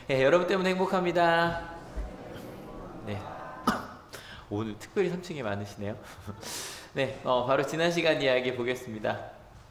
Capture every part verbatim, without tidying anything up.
네, 여러분 때문에 행복합니다. 네. 오늘 특별히 삼 층에 많으시네요. 네, 어, 바로 지난 시간 이야기 보겠습니다.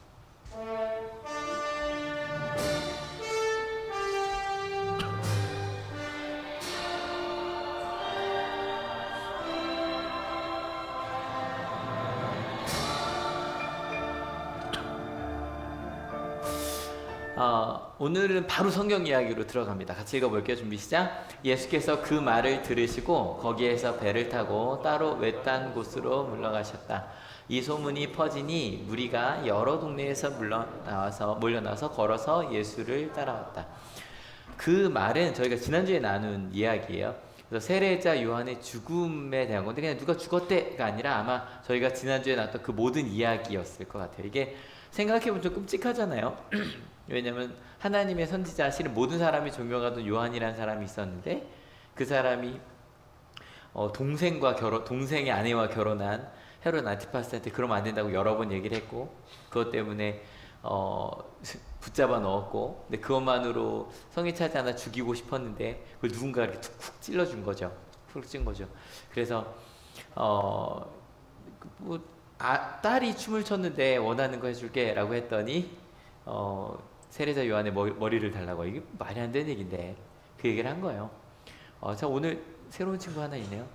어, 오늘은 바로 성경 이야기로 들어갑니다. 같이 읽어볼게요. 준비 시작. 예수께서 그 말을 들으시고 거기에서 배를 타고 따로 외딴 곳으로 물러가셨다. 이 소문이 퍼지니 무리가 여러 동네에서 물러나와서 몰려나와서 걸어서 예수를 따라왔다. 그 말은 저희가 지난주에 나눈 이야기예요. 그래서 세례자 요한의 죽음에 대한 건데 그냥 누가 죽었대가 아니라 아마 저희가 지난주에 나눴던 그 모든 이야기였을 것 같아요. 이게 생각해보면 좀 끔찍하잖아요. 왜냐면 하나님의 선지자, 실은 모든 사람이 존경하던 요한이라는 사람이 있었는데 그 사람이 어 동생과 결혼, 동생의 아내와 결혼한 헤롯 안티파스한테 그러면 안 된다고 여러 번 얘기를 했고 그것 때문에 어 붙잡아 넣었고 근데 그것만으로 성에 차지 않아 죽이고 싶었는데 그걸 누군가 이렇게 툭툭 찔러준 거죠. 툭 찐 거죠. 그래서 어 뭐 아, 딸이 춤을 췄는데 원하는 거 해줄게 라고 했더니 어 세례자 요한의 머리, 머리를 달라고. 이게 말이 안 되는 얘기인데 그 얘기를 한 거예요. 어, 자 오늘 새로운 친구 하나 있네요.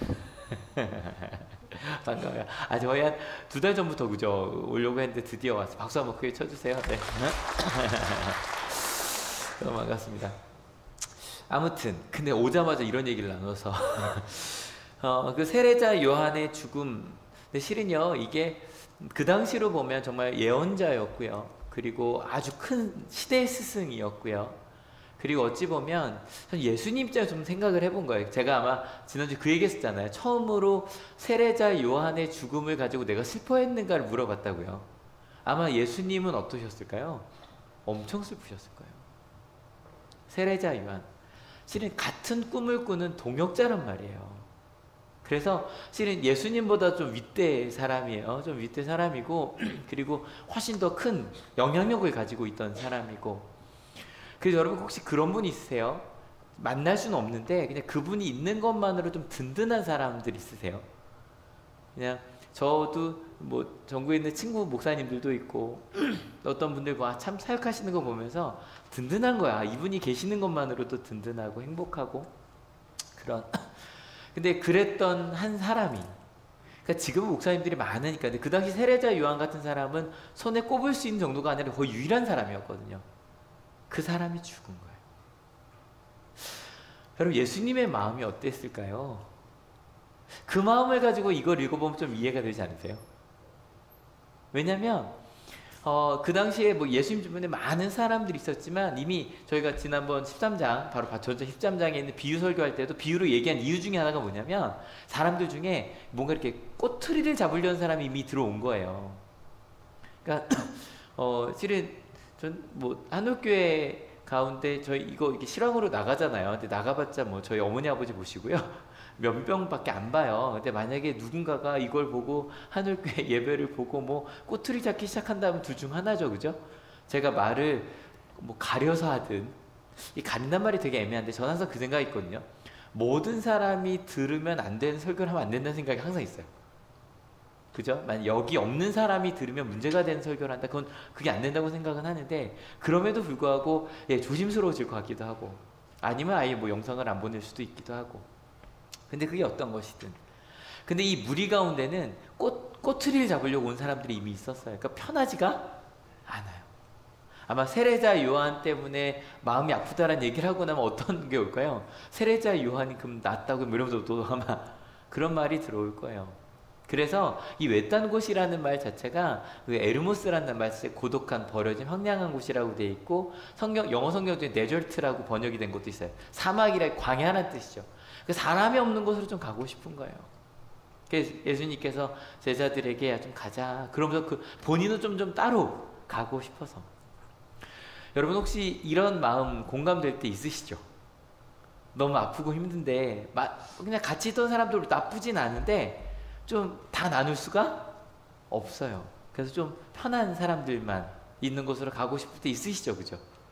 반가워요. 아 저희 한 두 달 전부터 그죠 오려고 했는데 드디어 왔어. 박수 한번 크게 쳐주세요. 네. 너무 반갑습니다. 아무튼 근데 오자마자 이런 얘기를 나눠서 어, 그 세례자 요한의 죽음. 근데 실은요 이게 그 당시로 보면 정말 예언자였고요. 그리고 아주 큰 시대의 스승이었고요. 그리고 어찌 보면 예수님 입장에서 좀 생각을 해본 거예요. 제가 아마 지난주 그 얘기 했었잖아요. 처음으로 세례자 요한의 죽음을 가지고 내가 슬퍼했는가를 물어봤다고요. 아마 예수님은 어떠셨을까요? 엄청 슬프셨을 거예요. 세례자 요한 실은 같은 꿈을 꾸는 동역자란 말이에요. 그래서 실은 예수님보다 좀 윗대 사람이에요. 좀 윗대 사람이고 그리고 훨씬 더 큰 영향력을 가지고 있던 사람이고. 그래서 여러분 혹시 그런 분 있으세요? 만날 수는 없는데 그냥 그분이 있는 것만으로 좀 든든한 사람들 있으세요? 그냥 저도 뭐 전국에 있는 친구 목사님들도 있고 어떤 분들 와 참 사역하시는 거 보면서 든든한 거야. 이분이 계시는 것만으로도 든든하고 행복하고 그런. 근데 그랬던 한 사람이, 그러니까 지금 목사님들이 많으니까, 근데 그 당시 세례자 요한 같은 사람은 손에 꼽을 수 있는 정도가 아니라 거의 유일한 사람이었거든요. 그 사람이 죽은 거예요. 여러분 예수님의 마음이 어땠을까요? 그 마음을 가지고 이걸 읽어보면 좀 이해가 되지 않으세요? 왜냐면 어, 그 당시에 뭐 예수님 주변에 많은 사람들이 있었지만 이미 저희가 지난번 십삼 장, 바로 전체 십삼 장에 있는 비유 설교할 때도 비유로 얘기한 이유 중에 하나가 뭐냐면 사람들 중에 뭔가 이렇게 꼬투리를 잡으려는 사람이 이미 들어온 거예요. 그러니까 어, 실은 전 뭐 한옥교회 가운데 저희 이거 이렇게 실황으로 나가잖아요. 근데 나가봤자 뭐 저희 어머니 아버지 보시고요. 몇 명밖에 안 봐요. 근데 만약에 누군가가 이걸 보고 하늘교회 예배를 보고 뭐 꼬투리 잡기 시작한다면 둘 중 하나죠. 그죠? 제가 말을 뭐 가려서 하든, 이 가린단 말이 되게 애매한데 저는 항상 그 생각이 있거든요. 모든 사람이 들으면 안 되는 설교를 하면 안 된다는 생각이 항상 있어요. 그죠? 만약 여기 없는 사람이 들으면 문제가 되는 설교를 한다. 그건 그게 안 된다고 생각은 하는데 그럼에도 불구하고 예, 조심스러워질 것 같기도 하고 아니면 아예 뭐 영상을 안 보낼 수도 있기도 하고. 근데 그게 어떤 것이든. 근데 이 무리 가운데는 꽃, 꼬투리를 잡으려고 온 사람들이 이미 있었어요. 그러니까 편하지가 않아요. 아마 세례자 요한 때문에 마음이 아프다라는 얘기를 하고 나면 어떤 게 올까요? 세례자 요한이 그럼 낫다고 이러면서 또 아마 그런 말이 들어올 거예요. 그래서 이 외딴 곳이라는 말 자체가 그 에르모스라는 말 자체 고독한 버려진 황량한 곳이라고 되어 있고 성경, 영어 성경 중에 데절트라고 번역이 된 것도 있어요. 사막이라 광야라는 뜻이죠. 그 사람이 없는 곳으로 좀 가고 싶은 거예요. 그래서 예수님께서 제자들에게 야, 좀 가자. 그러면서 그 본인은 좀, 좀 따로 가고 싶어서. 여러분 혹시 이런 마음 공감될 때 있으시죠? 너무 아프고 힘든데 그냥 같이 있던 사람들도 나쁘진 않은데 좀 다 나눌 수가 없어요. 그래서 좀 편한 사람들만 있는 곳으로 가고 싶을 때 있으시죠? 그죠?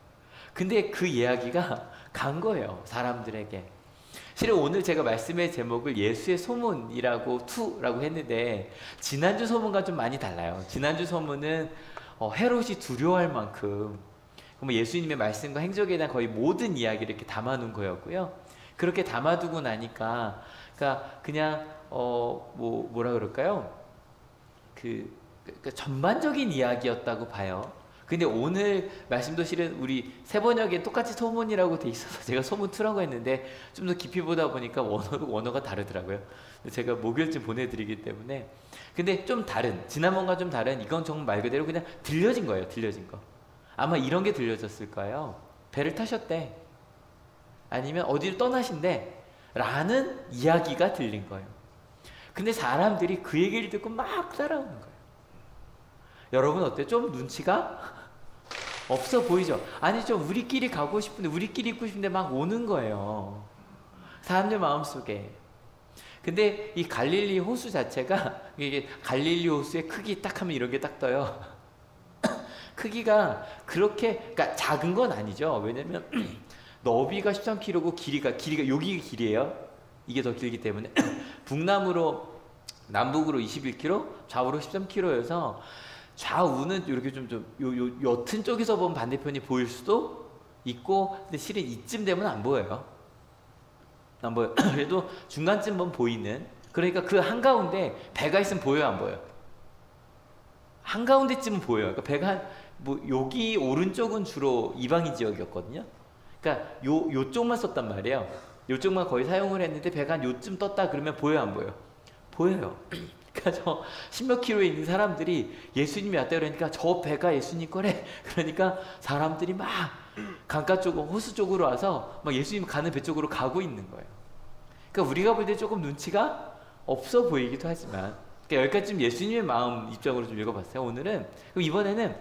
근데 그 이야기가 간 거예요, 사람들에게. 실은 오늘 제가 말씀의 제목을 예수의 소문이라고 투라고 했는데 지난주 소문과 좀 많이 달라요. 지난주 소문은 어, 헤롯이 두려워할 만큼 뭐 예수님의 말씀과 행적에 대한 거의 모든 이야기를 이렇게 담아놓은 거였고요. 그렇게 담아두고 나니까 그러니까 그냥 어, 뭐 뭐라 그럴까요? 그, 그 전반적인 이야기였다고 봐요. 근데 오늘 말씀도 실은 우리 세 번역에 똑같이 소문이라고 돼 있어서 제가 소문 투라고 했는데 좀 더 깊이 보다 보니까 원어, 원어가 다르더라고요. 제가 목요일쯤 보내드리기 때문에. 근데 좀 다른, 지난번과 좀 다른, 이건 정말 말 그대로 그냥 들려진 거예요. 들려진 거. 아마 이런 게 들려졌을 거예요. 배를 타셨대. 아니면 어디를 떠나신대. 라는 이야기가 들린 거예요. 근데 사람들이 그 얘기를 듣고 막 따라오는 거예요. 여러분 어때요? 좀 눈치가 없어 보이죠? 아니 좀 우리끼리 가고 싶은데 우리끼리 있고 싶은데 막 오는 거예요. 사람들 마음속에. 근데 이 갈릴리 호수 자체가 이게 갈릴리 호수의 크기 딱 하면 이런 게 딱 떠요. 크기가 그렇게 그러니까 작은 건 아니죠. 왜냐면 너비가 십삼 킬로미터고 길이가 길이가 여기 길이에요. 이게 더 길기 때문에 북남으로 남북으로 이십일 킬로미터, 좌우로 십삼 킬로미터여서 좌우는 이렇게 좀, 좀 요, 요, 옅은 쪽에서 보면 반대편이 보일 수도 있고, 근데 실은 이쯤 되면 안 보여요. 안 보여. 그래도 중간쯤 보면 보이는. 그러니까 그 한가운데 배가 있으면 보여요, 안 보여요? 한가운데쯤은 보여요. 그러니까 배가 한, 뭐 여기 오른쪽은 주로 이방인 지역이었거든요. 그러니까 요 요쪽만 썼단 말이에요. 요쪽만 거의 사용을 했는데 배가 한 요쯤 떴다 그러면 보여요, 안 보여요? 보여요. 그러니까 저 십몇 킬로에 있는 사람들이 예수님이 왔다 그러니까 저 배가 예수님 거래. 그러니까 사람들이 막 강가 쪽으로 호수 쪽으로 와서 막 예수님 가는 배 쪽으로 가고 있는 거예요. 그러니까 우리가 볼 때 조금 눈치가 없어 보이기도 하지만, 그러니까 여기까지 좀 예수님의 마음 입장으로 좀 읽어봤어요. 오늘은 그럼 이번에는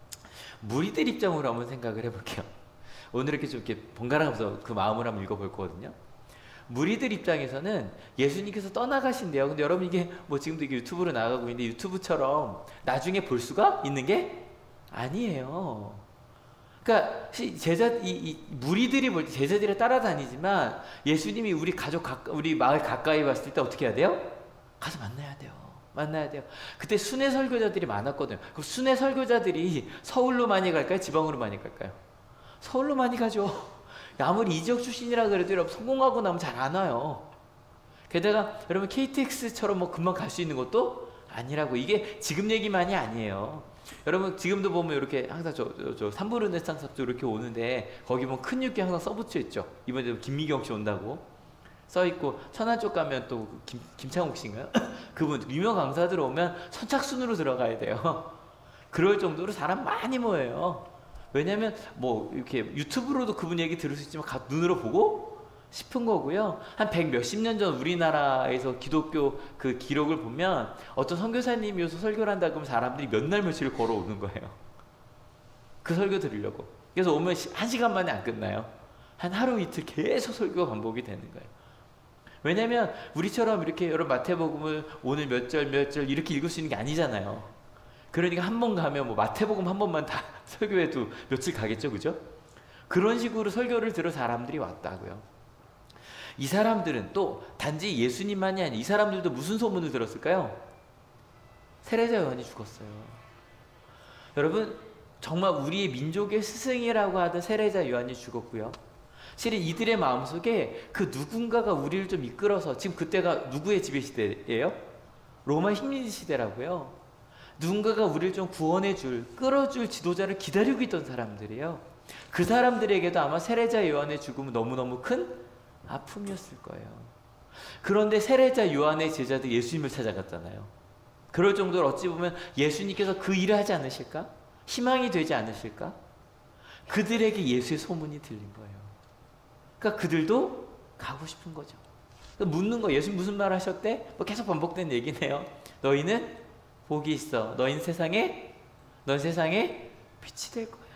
무리들 입장으로 한번 생각을 해볼게요. 오늘 이렇게 좀 이렇게 번갈아가면서 그 마음을 한번 읽어볼 거거든요. 무리들 입장에서는 예수님께서 떠나가신대요. 근데 여러분 이게 뭐 지금도 이게 유튜브로 나가고 있는데 유튜브처럼 나중에 볼 수가 있는 게 아니에요. 그러니까 제자 이, 이 무리들이 볼 때 제자들이 따라다니지만 예수님이 우리 가족 가까, 우리 마을 가까이 왔을 때 어떻게 해야 돼요? 가서 만나야 돼요. 만나야 돼요. 그때 순회 설교자들이 많았거든요. 그 순회 설교자들이 서울로 많이 갈까요? 지방으로 많이 갈까요? 서울로 많이 가죠. 아무리 이 지역 출신이라 그래도 여러분 성공하고 나면 잘 안 와요. 게다가 여러분 케이티엑스처럼 뭐 금방 갈 수 있는 것도 아니라고. 이게 지금 얘기만이 아니에요. 여러분 지금도 보면 이렇게 항상 저, 저, 저 삼부 르네상스 합주 이렇게 오는데 거기 보면 큰 육기 항상 써붙여 있죠. 이번에 김미경 씨 온다고 써있고, 천안 쪽 가면 또 김, 김창욱 씨인가요? 그분 유명 강사들 오면 선착순으로 들어가야 돼요. 그럴 정도로 사람 많이 모여요. 왜냐면 뭐 이렇게 유튜브로도 그분 얘기 들을 수 있지만 가, 눈으로 보고 싶은 거고요. 한 백 몇십 년 전 우리나라에서 기독교 그 기록을 보면 어떤 선교사님이 여기서 설교를 한다 그러면 사람들이 몇 날 며칠을 걸어오는 거예요. 그 설교 들으려고. 그래서 오면 한 시간 만에 안 끝나요. 한 하루 이틀 계속 설교가 반복이 되는 거예요. 왜냐면 우리처럼 이렇게 여러분 마태복음을 오늘 몇 절 몇 절 이렇게 읽을 수 있는 게 아니잖아요. 그러니까 한 번 가면 뭐 마태복음 한 번만 다 설교해도 며칠 가겠죠, 그죠? 그런 식으로 설교를 들어 사람들이 왔다고요. 이 사람들은 또 단지 예수님만이 아니라 이 사람들도 무슨 소문을 들었을까요? 세례자 요한이 죽었어요. 여러분 정말 우리의 민족의 스승이라고 하던 세례자 요한이 죽었고요. 실은 이들의 마음속에 그 누군가가 우리를 좀 이끌어서, 지금 그때가 누구의 지배 시대예요? 로마 식민 시대라고요. 누군가가 우리를 좀 구원해줄, 끌어줄 지도자를 기다리고 있던 사람들이에요. 그 사람들에게도 아마 세례자 요한의 죽음은 너무너무 큰 아픔이었을 거예요. 그런데 세례자 요한의 제자들 예수님을 찾아갔잖아요. 그럴 정도로 어찌 보면 예수님께서 그 일을 하지 않으실까? 희망이 되지 않으실까? 그들에게 예수의 소문이 들린 거예요. 그러니까 그들도 가고 싶은 거죠. 묻는 거, 예수님 무슨 말 하셨대? 뭐 계속 반복된 얘기네요. 너희는 복이 있어. 너희는 세상에, 넌 세상에 빛이 될 거야.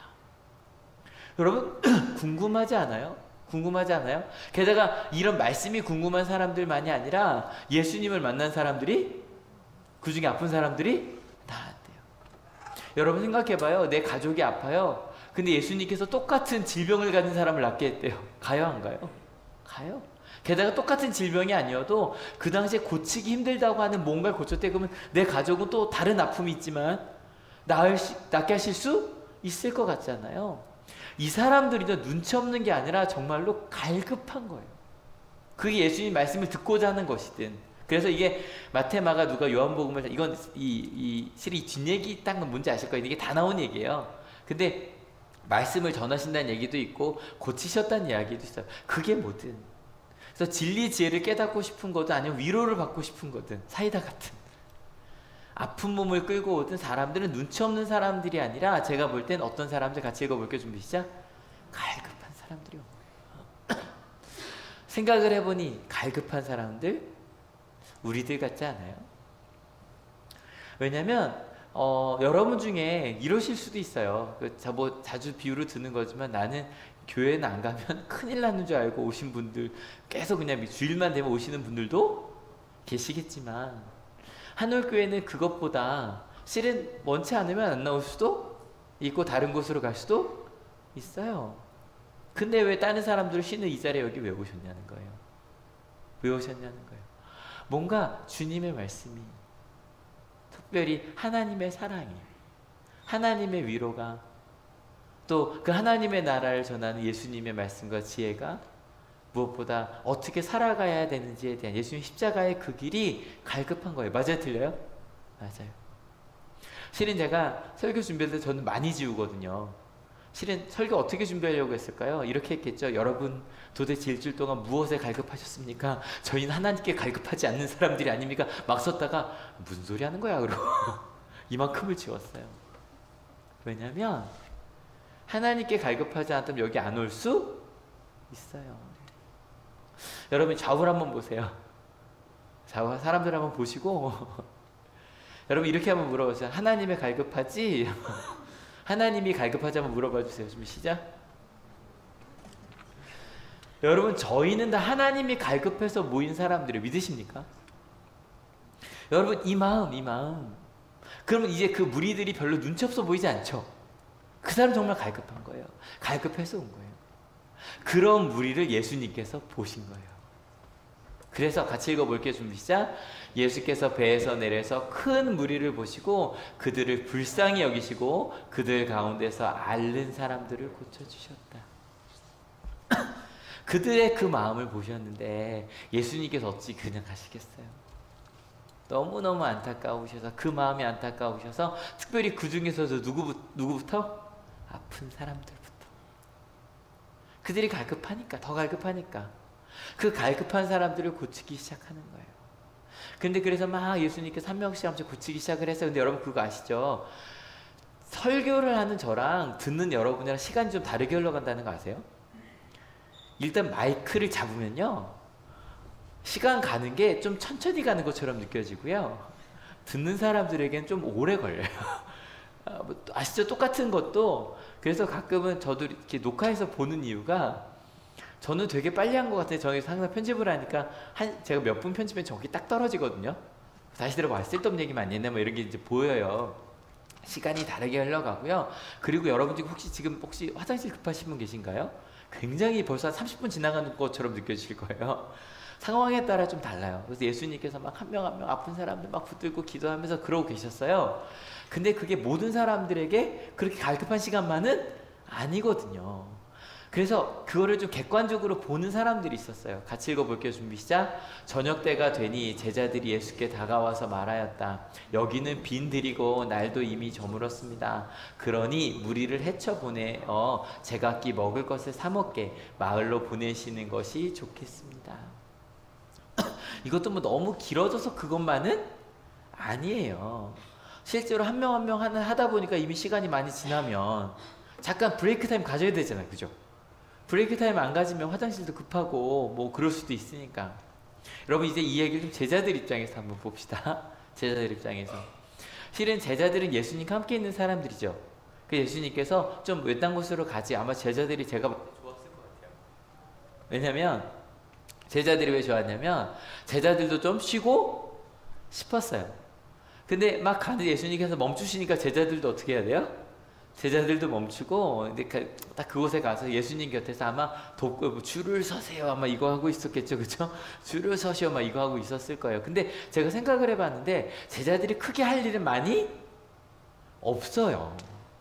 여러분 궁금하지 않아요? 궁금하지 않아요? 게다가 이런 말씀이 궁금한 사람들만이 아니라 예수님을 만난 사람들이, 그 중에 아픈 사람들이 나았대요. 여러분 생각해봐요. 내 가족이 아파요. 근데 예수님께서 똑같은 질병을 가진 사람을 낫게 했대요. 가요, 안 가요? 가요. 게다가 똑같은 질병이 아니어도 그 당시에 고치기 힘들다고 하는 뭔가를 고쳤대. 그러면 내 가족은 또 다른 아픔이 있지만 나을, 낫게 하실 수 있을 것 같잖아요. 이 사람들이도 눈치 없는 게 아니라 정말로 갈급한 거예요. 그게 예수님 말씀을 듣고자 하는 것이든. 그래서 이게 마태, 마가, 누가, 요한복음을, 이건 이, 이 실이 뒷얘기 딱 뭔지 아실 거예요. 이게 다 나온 얘기예요. 근데 말씀을 전하신다는 얘기도 있고 고치셨다는 이야기도 있어요. 그게 뭐든. 그래서 진리 지혜를 깨닫고 싶은 거든 아니면 위로를 받고 싶은 거든 사이다 같은 아픈 몸을 끌고 오든 사람들은 눈치 없는 사람들이 아니라 제가 볼 땐 어떤 사람들 같이 읽어볼게요. 준비 시작. 갈급한 사람들이 온 거예요. 생각을 해보니 갈급한 사람들 우리들 같지 않아요? 왜냐면 어, 여러분 중에 이러실 수도 있어요. 그, 자, 뭐, 자주 비유를 드는 거지만 나는 교회는 안 가면 큰일 나는 줄 알고 오신 분들, 계속 그냥 주일만 되면 오시는 분들도 계시겠지만, 한올교회는 그것보다 실은 원치 않으면 안 나올 수도 있고 다른 곳으로 갈 수도 있어요. 근데 왜 다른 사람들을 쉬는 이 자리에 여기 왜 오셨냐는 거예요. 왜 오셨냐는 거예요. 뭔가 주님의 말씀이, 특별히 하나님의 사랑이, 하나님의 위로가, 또 그 하나님의 나라를 전하는 예수님의 말씀과 지혜가 무엇보다 어떻게 살아가야 되는지에 대한 예수님 십자가의 그 길이 갈급한 거예요. 맞아요? 틀려요? 맞아요. 실은 제가 설교 준비할 때 저는 많이 지우거든요. 실은 설교 어떻게 준비하려고 했을까요? 이렇게 했겠죠. 여러분 도대체 일주일 동안 무엇에 갈급하셨습니까? 저희는 하나님께 갈급하지 않는 사람들이 아닙니까? 막 썼다가 무슨 소리 하는 거야? 그러고 이만큼을 지웠어요. 왜냐면 하나님께 갈급하지 않다면 여기 안 올 수 있어요. 여러분 좌우를 한번 보세요. 좌우 사람들 한번 보시고 여러분 이렇게 한번 물어보세요. 하나님의 갈급하지? 하나님이 갈급하지 한번 물어봐 주세요. 좀 시작. 여러분 저희는 다 하나님이 갈급해서 모인 사람들을 믿으십니까? 여러분 이 마음 이 마음 그러면 이제 그 무리들이 별로 눈치 없어 보이지 않죠? 그 사람 정말 갈급한 거예요. 갈급해서 온 거예요. 그런 무리를 예수님께서 보신 거예요. 그래서 같이 읽어볼게요. 준비 시작. 예수께서 배에서 내려서 큰 무리를 보시고 그들을 불쌍히 여기시고 그들 가운데서 앓는 사람들을 고쳐주셨다. 그들의 그 마음을 보셨는데 예수님께서 어찌 그냥 가시겠어요? 너무너무 안타까우셔서 그 마음이 안타까우셔서 특별히 그 중에서도 누구부, 누구부터? 아픈 사람들부터. 그들이 갈급하니까 더 갈급하니까 그 갈급한 사람들을 고치기 시작하는 거예요. 근데 그래서 막 예수님께서 한 명씩 한 명씩 고치기 시작을 했어요. 근데 여러분 그거 아시죠? 설교를 하는 저랑 듣는 여러분이랑 시간이 좀 다르게 흘러간다는 거 아세요? 일단 마이크를 잡으면요 시간 가는 게 좀 천천히 가는 것처럼 느껴지고요 듣는 사람들에겐 좀 오래 걸려요. 아, 뭐 아시죠? 똑같은 것도. 그래서 가끔은 저도 이렇게 녹화해서 보는 이유가 저는 되게 빨리 한 것 같아요. 저는 항상 편집을 하니까 한 제가 몇 분 편집하면 저기 딱 떨어지거든요. 다시 들어봐 쓸데없는 얘기만 안 했네 뭐 이런 게 이제 보여요. 시간이 다르게 흘러가고요. 그리고 여러분 중에 혹시 지금 혹시 화장실 급하신 분 계신가요? 굉장히 벌써 한 삼십 분 지나가는 것처럼 느껴지실 거예요. 상황에 따라 좀 달라요. 그래서 예수님께서 막 한 명 한 명 아픈 사람들 막 붙들고 기도하면서 그러고 계셨어요. 근데 그게 모든 사람들에게 그렇게 갈급한 시간만은 아니거든요. 그래서 그거를 좀 객관적으로 보는 사람들이 있었어요. 같이 읽어볼게요. 준비 시작. 저녁 때가 되니 제자들이 예수께 다가와서 말하였다. 여기는 빈들이고 날도 이미 저물었습니다. 그러니 무리를 헤쳐 보내어 제각기 먹을 것을 사 먹게 마을로 보내시는 것이 좋겠습니다. 이것도 뭐 너무 길어져서 그것만은 아니에요. 실제로 한 명 한 명 하다 보니까 이미 시간이 많이 지나면 잠깐 브레이크 타임 가져야 되잖아요. 그죠? 브레이크 타임 안 가지면 화장실도 급하고 뭐 그럴 수도 있으니까. 여러분 이제 이 얘기를 좀 제자들 입장에서 한번 봅시다. 제자들 입장에서. 실은 제자들은 예수님과 함께 있는 사람들이죠. 그 예수님께서 좀 외딴 곳으로 가지 아마 제자들이 제가 좋았을 것 같아요. 왜냐면 제자들이 왜 좋았냐면 제자들도 좀 쉬고 싶었어요. 근데 막 가는 예수님께서 멈추시니까 제자들도 어떻게 해야 돼요? 제자들도 멈추고 근데 그, 딱 그곳에 가서 예수님 곁에서 아마 돕고 뭐 줄을 서세요 아마 이거 하고 있었겠죠, 그죠? 줄을 서시오 막 이거 하고 있었을 거예요. 근데 제가 생각을 해봤는데 제자들이 크게 할 일은 많이 없어요.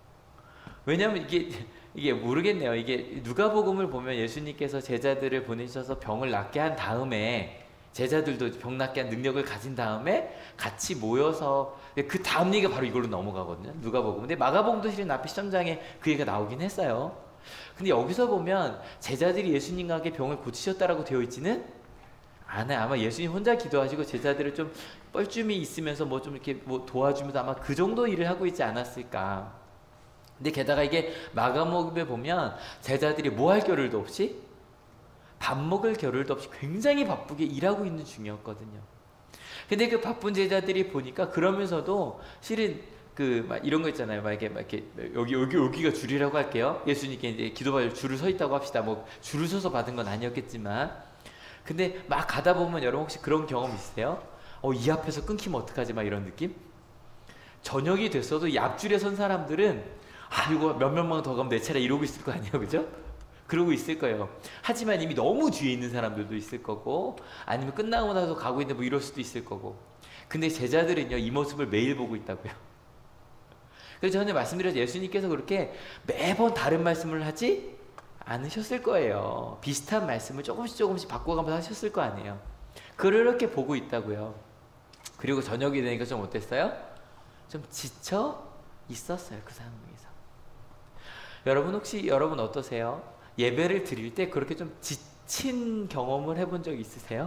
왜냐하면 이게 이게 모르겠네요. 이게 누가복음을 보면 예수님께서 제자들을 보내셔서 병을 낫게 한 다음에 제자들도 병 낫게 한 능력을 가진 다음에 같이 모여서 그 다음 얘기가 바로 이걸로 넘어가거든요. 누가복음. 근데 마가복음도 실은 앞에 십삼 장에 그 얘기가 나오긴 했어요. 근데 여기서 보면 제자들이 예수님과 함께 병을 고치셨다라고 되어 있지는 않아요. 아마 예수님 혼자 기도하시고 제자들을 좀 뻘쭘이 있으면서 뭐 좀 이렇게 뭐 도와주면서 아마 그 정도 일을 하고 있지 않았을까. 근데 게다가 이게 마가복음에 보면 제자들이 뭐 할 겨를도 없이 밥 먹을 겨를도 없이 굉장히 바쁘게 일하고 있는 중이었거든요. 근데 그 바쁜 제자들이 보니까 그러면서도 실은 그 막 이런 거 있잖아요. 막 이렇게 막 이렇게 여기 여기 여기가 줄이라고 할게요. 예수님께 이제 기도받을 줄을 서 있다고 합시다. 뭐 줄을 서서 받은 건 아니었겠지만, 근데 막 가다 보면 여러분 혹시 그런 경험 있으세요? 어, 이 앞에서 끊기면 어떡하지? 막 이런 느낌? 저녁이 됐어도 이 앞줄에 선 사람들은 아 이거 몇몇 명 더 가면 내 차례 이러고 있을 거 아니에요, 그죠? 그러고 있을 거예요. 하지만 이미 너무 뒤에 있는 사람들도 있을 거고 아니면 끝나고 나서 가고 있는데 뭐 이럴 수도 있을 거고. 근데 제자들은요 이 모습을 매일 보고 있다고요. 그래서 저는 말씀드렸죠. 예수님께서 그렇게 매번 다른 말씀을 하지 않으셨을 거예요. 비슷한 말씀을 조금씩 조금씩 바꿔가면서 하셨을 거 아니에요. 그렇게 보고 있다고요. 그리고 저녁이 되니까 좀 어땠어요? 좀 지쳐 있었어요. 그 상황에서. 여러분 혹시 여러분 어떠세요? 예배를 드릴 때 그렇게 좀 지친 경험을 해본 적 있으세요?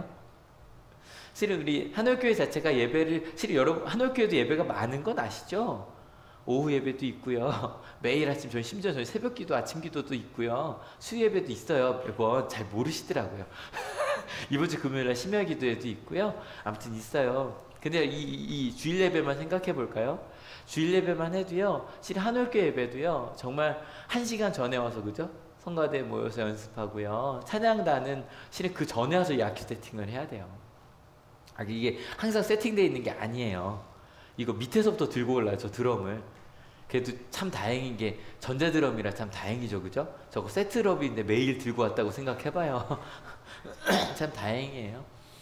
실은 우리 한올교회 자체가 예배를 실은 여러분 한올교회도 예배가 많은 건 아시죠? 오후 예배도 있고요. 매일 아침 저희 심지어 저희 새벽기도 아침 기도도 있고요. 수요 예배도 있어요. 매번 잘 모르시더라고요. 이번 주 금요일날 심야 기도회도 있고요. 아무튼 있어요. 근데 이, 이 주일 예배만 생각해 볼까요? 주일 예배만 해도요. 실은 한올교회 예배도요. 정말 한 시간 전에 와서 그죠? 성가대에 모여서 연습하고요. 찬양단은 실은 그 전에 와서 이 악기 세팅을 해야 돼요. 아, 이게 항상 세팅되어 있는 게 아니에요. 이거 밑에서부터 들고 올라요, 저 드럼을. 그래도 참 다행인 게 전자드럼이라 참 다행이죠, 그죠? 저거 세트럽인데 매일 들고 왔다고 생각해봐요. 참 다행이에요.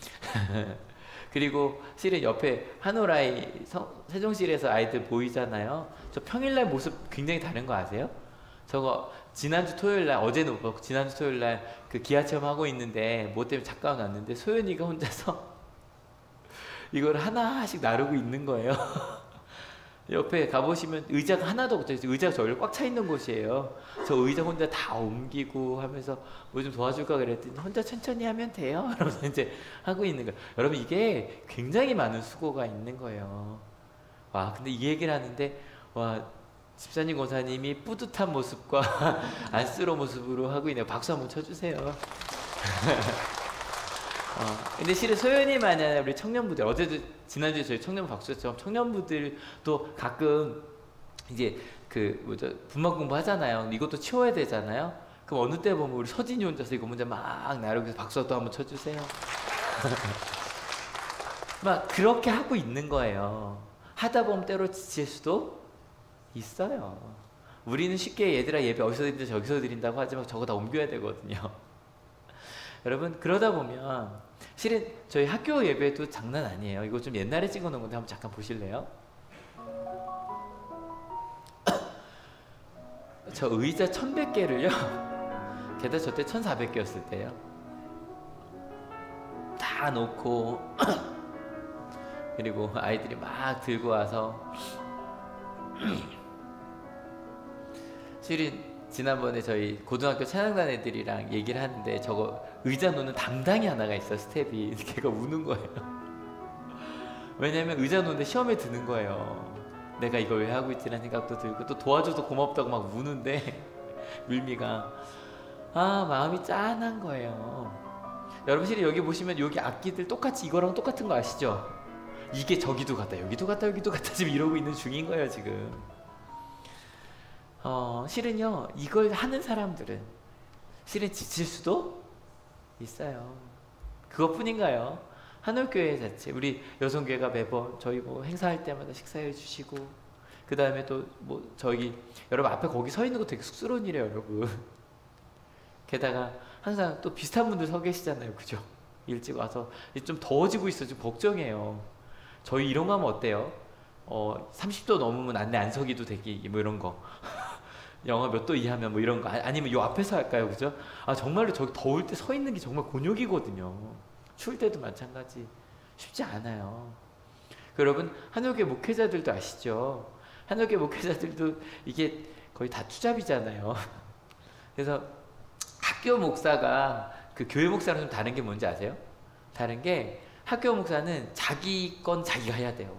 그리고 실은 옆에 한오라이 세종실에서 아이들 보이잖아요. 저 평일날 모습 굉장히 다른 거 아세요? 저거 지난주 토요일날, 어제는 못 봤고 지난주 토요일날 그 기아체험 하고 있는데 뭐 때문에 잠깐 왔는데 소연이가 혼자서 이걸 하나씩 나르고 있는 거예요. 옆에 가보시면 의자가 하나도 없죠. 의자가 저기를 꽉 차 있는 곳이에요. 저 의자 혼자 다 옮기고 하면서 뭐 좀 도와줄까 그랬더니 혼자 천천히 하면 돼요. 이러면서 이제 하고 있는 거예요. 여러분 이게 굉장히 많은 수고가 있는 거예요. 와, 근데 이 얘기를 하는데 와, 집사님 권사님이 뿌듯한 모습과 안쓰러운 모습으로 하고 있네요. 박수 한번 쳐주세요. 어, 근데 실은 소연이만이 아니라 우리 청년부들, 어제도 지난주에 저희 청년 박수처럼 청년부들도 가끔 이제 그 뭐죠 분막 공부 하잖아요. 이것도 치워야 되잖아요. 그럼 어느 때 보면 우리 서진이 혼자서 이거 문제 막 나르고 박수 또 한번 쳐주세요. 막 그렇게 하고 있는 거예요. 하다 보면 때로 지칠 수도 있어요. 우리는 쉽게 얘들아 예배 어디서 드린다 저기서 드린다고 하지만 저거 다 옮겨야 되거든요. 여러분 그러다 보면 실은 저희 학교 예배도 장난 아니에요. 이거 좀 옛날에 찍어놓은 건데 한번 잠깐 보실래요? 저 의자 천백 개를요 게다가 저 때 천사백 개였을 때요 다 놓고 그리고 아이들이 막 들고 와서 실은 지난번에 저희 고등학교 찬양단 애들이랑 얘기를 하는데 저거 의자 놓는 담당이 하나가 있어. 스텝이. 걔가 우는 거예요. 왜냐면 의자 놓는데 시험에 드는 거예요. 내가 이걸 왜 하고 있지라는 생각도 들고 또 도와줘서 고맙다고 막 우는데 밀미가 아 마음이 짠한 거예요. 여러분 실은 여기 보시면 여기 악기들 똑같이 이거랑 똑같은 거 아시죠? 이게 저기도 갔다 여기도 갔다 여기도 갔다 지금 이러고 있는 중인 거예요 지금. 어, 실은요 이걸 하는 사람들은 실은 지칠 수도 있어요. 그것뿐인가요? 한올교회 자체 우리 여성교회가 매번 저희 뭐 행사할 때마다 식사해 주시고 그 그 다음에 또 뭐 저기 여러분 앞에 거기 서 있는 거 되게 쑥스러운 일이에요, 여러분. 게다가 항상 또 비슷한 분들 서 계시잖아요, 그죠? 일찍 와서 좀 더워지고 있어, 좀 걱정해요. 저희 이런 거 하면 어때요? 어, 삼십 도 넘으면 안내 안 서기도 되기, 뭐 이런 거. 영하 몇 도 이하면 뭐 이런 거. 아니면 요 앞에서 할까요, 그죠? 아, 정말로 저기 더울 때 서 있는 게 정말 곤욕이거든요. 추울 때도 마찬가지. 쉽지 않아요. 여러분, 한옥의 목회자들도 아시죠? 한옥의 목회자들도 이게 거의 다 투잡이잖아요. 그래서 학교 목사가 그 교회 목사랑 좀 다른 게 뭔지 아세요? 다른 게 학교 목사는 자기 건 자기가 해야 돼요.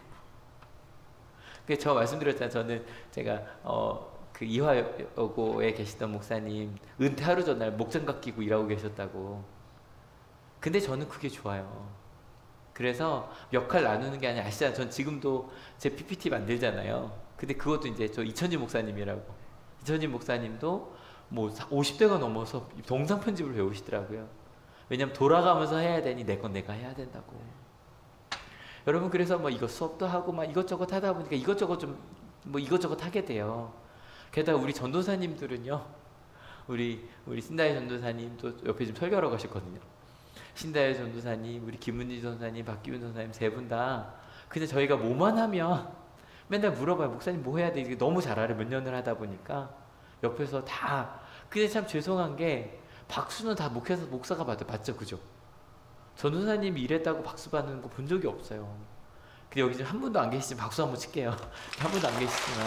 그 저 말씀드렸잖아요. 저는 제가 어 그 이화여고에 계시던 목사님 은퇴 하루 전날 목장갑 끼고 일하고 계셨다고. 근데 저는 그게 좋아요. 그래서 역할 나누는 게 아니라 아시잖아요. 전 지금도 제 피피티 만들잖아요. 근데 그것도 이제 저 이천진 목사님이라고. 이천진 목사님도 뭐 오십 대가 넘어서 동상 편집을 배우시더라고요. 왜냐면 돌아가면서 해야 되니 내 건 내가 해야 된다고. 여러분, 그래서 뭐 이거 수업도 하고 막 이것저것 하다 보니까 이것저것 좀 뭐 이것저것 하게 돼요. 게다가 우리 전도사님들은요, 우리 우리 신다혜 전도사님도 옆에 지금 설교하러 가셨거든요. 신다혜 전도사님, 우리 김은지 전도사님, 박기훈 전도사님 세 분 다 그냥 저희가 뭐만 하면 맨날 물어봐요. 목사님 뭐 해야 돼? 이게 너무 잘 알아요. 몇 년을 하다 보니까 옆에서 다. 근데 참 죄송한 게 박수는 다 목회사 목사가 받아요. 맞죠, 그죠? 전도사님이 이랬다고 박수 받는 거 본 적이 없어요. 근데 여기 지금 한 분도 안 계시지만 박수 한번 칠게요. 한 분도 안 계시지만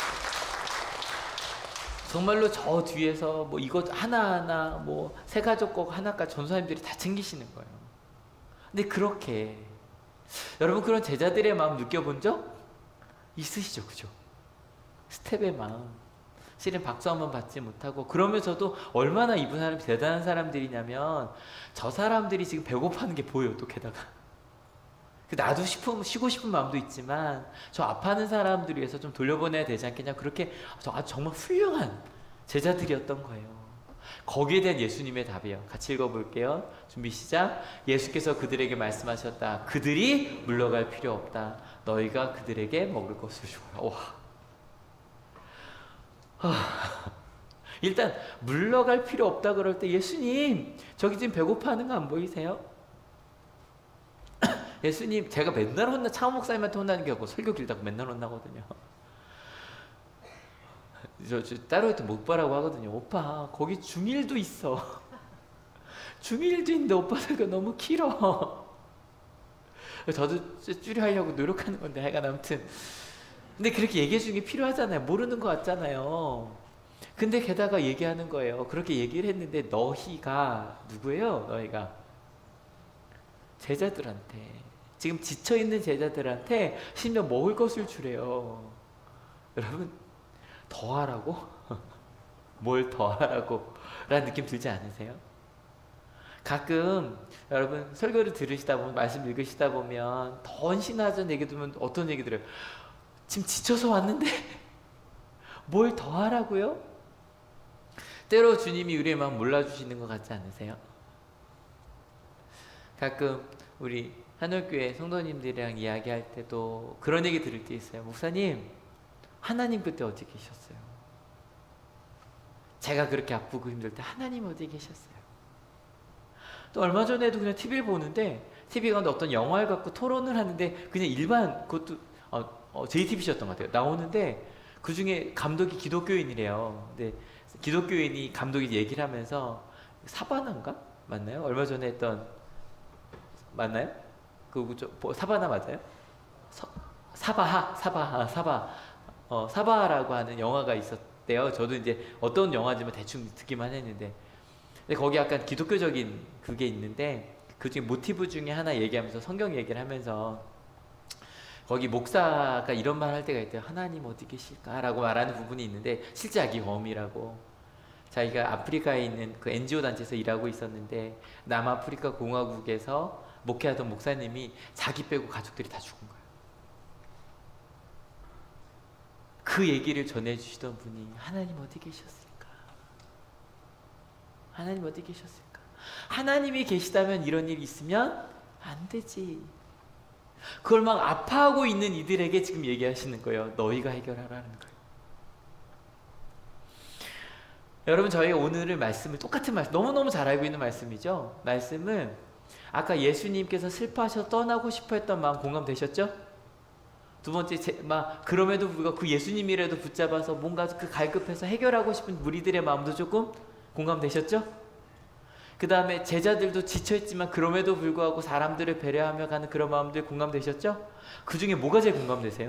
정말로 저 뒤에서 뭐 이것 하나하나 뭐 세 가족 꼭 하나까지 전도사님들이 다 챙기시는 거예요. 근데 그렇게 여러분, 그런 제자들의 마음 느껴본 적 있으시죠, 그죠? 스텝의 마음. 실은 박수 한번 받지 못하고, 그러면서도 얼마나 이분 사람이 대단한 사람들이냐면 저 사람들이 지금 배고파하는 게 보여요. 또 게다가 나도 싶은, 쉬고 싶은 마음도 있지만 저 아파하는 사람들 위해서 좀 돌려보내야 되지 않겠냐. 그렇게 아주 정말 훌륭한 제자들이었던 거예요. 거기에 대한 예수님의 답이에요. 같이 읽어볼게요. 준비 시작. 예수께서 그들에게 말씀하셨다. 그들이 물러갈 필요 없다. 너희가 그들에게 먹을 것을 주어라. 와. 하... 일단 물러갈 필요 없다 그럴 때 예수님 저기 지금 배고파하는 거 안 보이세요? 예수님, 제가 맨날 혼나, 차오 목사님한테 혼나는 게 없고 설교 길다고 맨날 혼나거든요. 저, 저 따로 했던 목바라고 하거든요. 오빠 거기 중일도 있어. 중일도 있는데 오빠 설교 너무 길어. 저도 줄여 하려고 노력하는 건데 하여간 아무튼 근데 그렇게 얘기해 주는 게 필요하잖아요. 모르는 것 같잖아요. 근데 게다가 얘기하는 거예요. 그렇게 얘기를 했는데 너희가 누구예요? 너희가 제자들한테, 지금 지쳐있는 제자들한테 심지어 먹을 것을 주래요. 여러분, 더 하라고? 뭘 더 하라고? 라는 느낌 들지 않으세요? 가끔 여러분 설교를 들으시다 보면, 말씀 읽으시다 보면 더 헌신하자는 얘기 들으면 어떤 얘기 들어요? 지금 지쳐서 왔는데 뭘 더 하라고요? 때로 주님이 우리의 마음 몰라주시는 것 같지 않으세요? 가끔 우리 한올교회 성도님들이랑 이야기할 때도 그런 얘기 들을 때 있어요. 목사님, 하나님 그때 어디 계셨어요? 제가 그렇게 아프고 힘들 때 하나님 어디 계셨어요? 또 얼마 전에도 그냥 티비를 보는데 티비 가운데 어떤 영화를 갖고 토론을 하는데 그냥 일반, 그것도 어, 어, 제이티비씨였던 것 같아요. 나오는데 그 중에 감독이 기독교인이래요. 근데 기독교인이 감독이 얘기를 하면서 사바나인가? 맞나요? 얼마 전에 했던, 맞나요? 그 사바나 맞아요? 서, 사바하, 사바하, 사바, 어, 사바라고 하는 영화가 있었대요. 저도 이제 어떤 영화지만 대충 듣기만 했는데, 근데 거기 약간 기독교적인 그게 있는데 그 중에 모티브 중에 하나 얘기하면서 성경 얘기를 하면서 거기 목사가 이런 말 할 때가 있대요. 하나님 어디 계실까라고 말하는 부분이 있는데 실제 자기 범이라고. 자기가 아프리카에 있는 그 엔지오 단체에서 일하고 있었는데 남아프리카 공화국에서 목회하던 목사님이 자기 빼고 가족들이 다 죽은 거예요. 그 얘기를 전해주시던 분이 하나님 어디 계셨을까? 하나님 어디 계셨을까? 하나님이 계시다면 이런 일이 있으면 안 되지. 그걸 막 아파하고 있는 이들에게 지금 얘기하시는 거예요. 너희가 해결하라는 거예요. 여러분, 저희가 오늘의 말씀을 똑같은 말씀, 너무너무 잘 알고 있는 말씀이죠. 말씀은 아까 예수님께서 슬퍼하셔서 떠나고 싶어 했던 마음 공감되셨죠? 두 번째, 제, 막 그럼에도 불구하고 그 예수님이라도 붙잡아서 뭔가 그 갈급해서 해결하고 싶은 무리들의 마음도 조금 공감되셨죠? 그 다음에 제자들도 지쳐있지만 그럼에도 불구하고 사람들을 배려하며 가는 그런 마음들 공감되셨죠? 그 중에 뭐가 제일 공감되세요?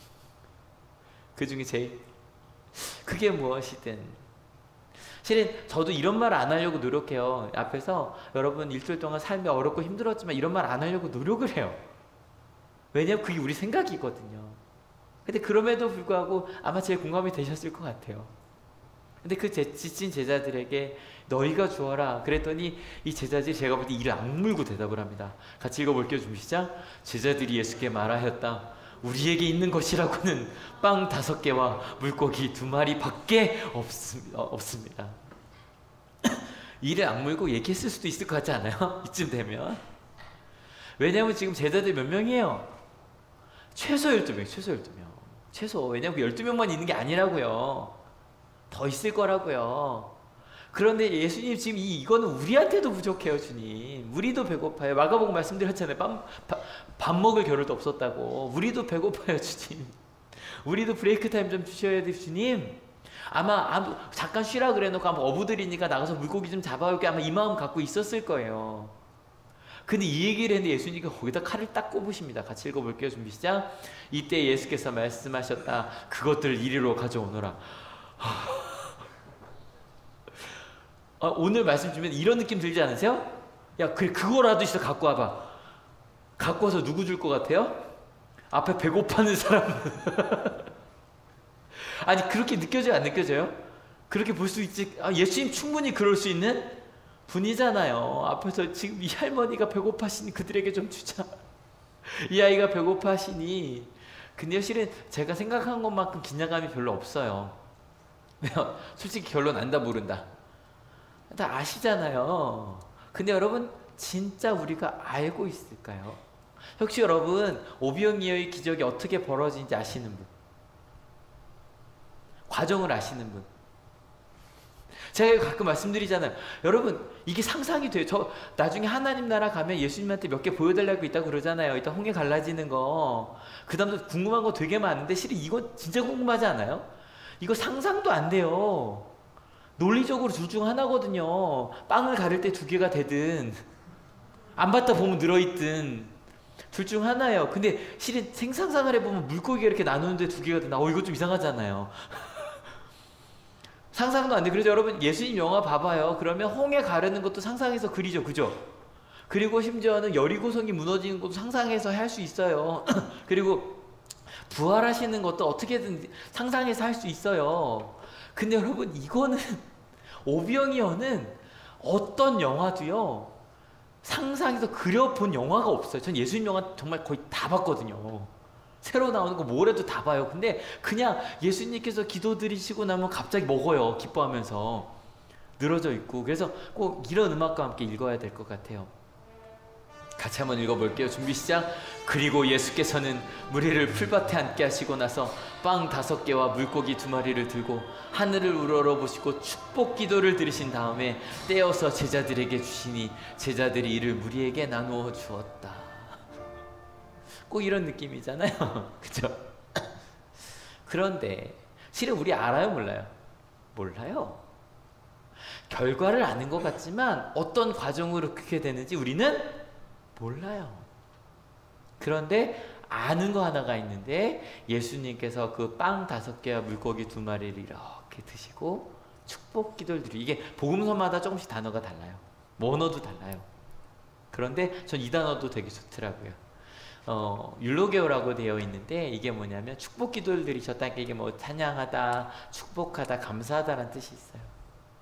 그 중에 제일? 그게 무엇이든. 실은 저도 이런 말 안 하려고 노력해요. 앞에서 여러분 일주일 동안 삶이 어렵고 힘들었지만 이런 말 안 하려고 노력을 해요. 왜냐면 그게 우리 생각이거든요. 근데 그럼에도 불구하고 아마 제일 공감이 되셨을 것 같아요. 근데 그 제, 지친 제자들에게 너희가 주어라 그랬더니 이 제자들이 제가 볼 때 이를 악물고 대답을 합니다. 같이 읽어볼게요. 준비 시작. 제자들이 예수께 말하였다. 우리에게 있는 것이라고는 빵 다섯 개와 물고기 두 마리 밖에 없습, 어, 없습니다. 이를 악물고 얘기했을 수도 있을 것 같지 않아요? 이쯤 되면. 왜냐하면 지금 제자들 몇 명이에요? 최소 열두 명, 최소 열두 명. 최소. 왜냐하면 그 열두 명만 있는 게 아니라고요. 더 있을 거라고요. 그런데 예수님 지금 이, 이거는 우리한테도 부족해요, 주님. 우리도 배고파요. 마가복음 말씀드렸잖아요. 밥, 밥, 밥 먹을 겨를도 없었다고. 우리도 배고파요, 주님. 우리도 브레이크 타임 좀 주셔야 돼요, 주님. 아마, 아마 잠깐 쉬라 그래 놓고 아마 어부들이니까 나가서 물고기 좀 잡아올게 아마 이 마음 갖고 있었을 거예요. 근데 이 얘기를 했는데 예수님이 거기다 칼을 딱 꼽으십니다. 같이 읽어볼게요. 준비 시작. 이때 예수께서 말씀하셨다. 그것들을 이리로 가져오너라. 아, 오늘 말씀 주면 이런 느낌 들지 않으세요? 야, 그래, 그거라도 있어 갖고 와봐. 갖고 와서 누구 줄 것 같아요? 앞에 배고파하는 사람. 아니, 그렇게 느껴져요? 안 느껴져요? 그렇게 볼 수 있지. 아, 예수님 충분히 그럴 수 있는 분이잖아요. 앞에서 지금 이 할머니가 배고파시니 그들에게 좀 주자. 이 아이가 배고파시니. 근데 실은 제가 생각한 것만큼 긴장감이 별로 없어요. 솔직히 결론 안다 모른다. 다 아시잖아요. 근데 여러분 진짜 우리가 알고 있을까요? 혹시 여러분 오병이어의 기적이 어떻게 벌어진지 아시는 분? 과정을 아시는 분? 제가 가끔 말씀드리잖아요. 여러분 이게 상상이 돼요. 저 나중에 하나님 나라 가면 예수님한테 몇 개 보여달라고 있다고 그러잖아요. 일단 홍해 갈라지는 거. 그 다음에 궁금한 거 되게 많은데 실은 이거 진짜 궁금하지 않아요? 이거 상상도 안 돼요. 논리적으로 둘 중 하나거든요. 빵을 가를 때 두 개가 되든 안 받다 보면 늘어있든 둘 중 하나예요. 근데 실은 생상상을 해보면 물고기가 이렇게 나누는데 두 개가 되나? 어 이거 좀 이상하잖아요. 상상도 안 돼. 그래서 여러분 예수님 영화 봐봐요. 그러면 홍해 가르는 것도 상상해서 그리죠. 그죠? 그리고 심지어는 여리고성이 무너지는 것도 상상해서 할 수 있어요. 그리고 부활하시는 것도 어떻게든 상상해서 할 수 있어요. 근데 여러분 이거는 오병이어는 어떤 영화도요 상상해서 그려본 영화가 없어요. 전 예수님 영화 정말 거의 다 봤거든요. 새로 나오는 거 뭐래도 다 봐요. 근데 그냥 예수님께서 기도 드리시고 나면 갑자기 먹어요. 기뻐하면서 늘어져 있고. 그래서 꼭 이런 음악과 함께 읽어야 될 것 같아요. 같이 한번 읽어볼게요. 준비 시작. 그리고 예수께서는 무리를 풀밭에 앉게 하시고 나서 빵 다섯 개와 물고기 두 마리를 들고 하늘을 우러러보시고 축복 기도를 드리신 다음에 떼어서 제자들에게 주시니 제자들이 이를 무리에게 나누어 주었다. 꼭 이런 느낌이잖아요. 그죠? 그런데 실은 우리 알아요? 몰라요? 몰라요. 결과를 아는 것 같지만 어떤 과정으로 그렇게 되는지 우리는 몰라요. 그런데 아는 거 하나가 있는데 예수님께서 그 빵 다섯 개와 물고기 두 마리를 이렇게 드시고 축복 기도를 드리고 이게 복음서마다 조금씩 단어가 달라요. 원어도 달라요. 그런데 전 이 단어도 되게 좋더라고요. 어, 율로게오라고 되어 있는데 이게 뭐냐면 축복 기도를 드리셨다니까 이게 뭐 찬양하다, 축복하다, 감사하다라는 뜻이 있어요.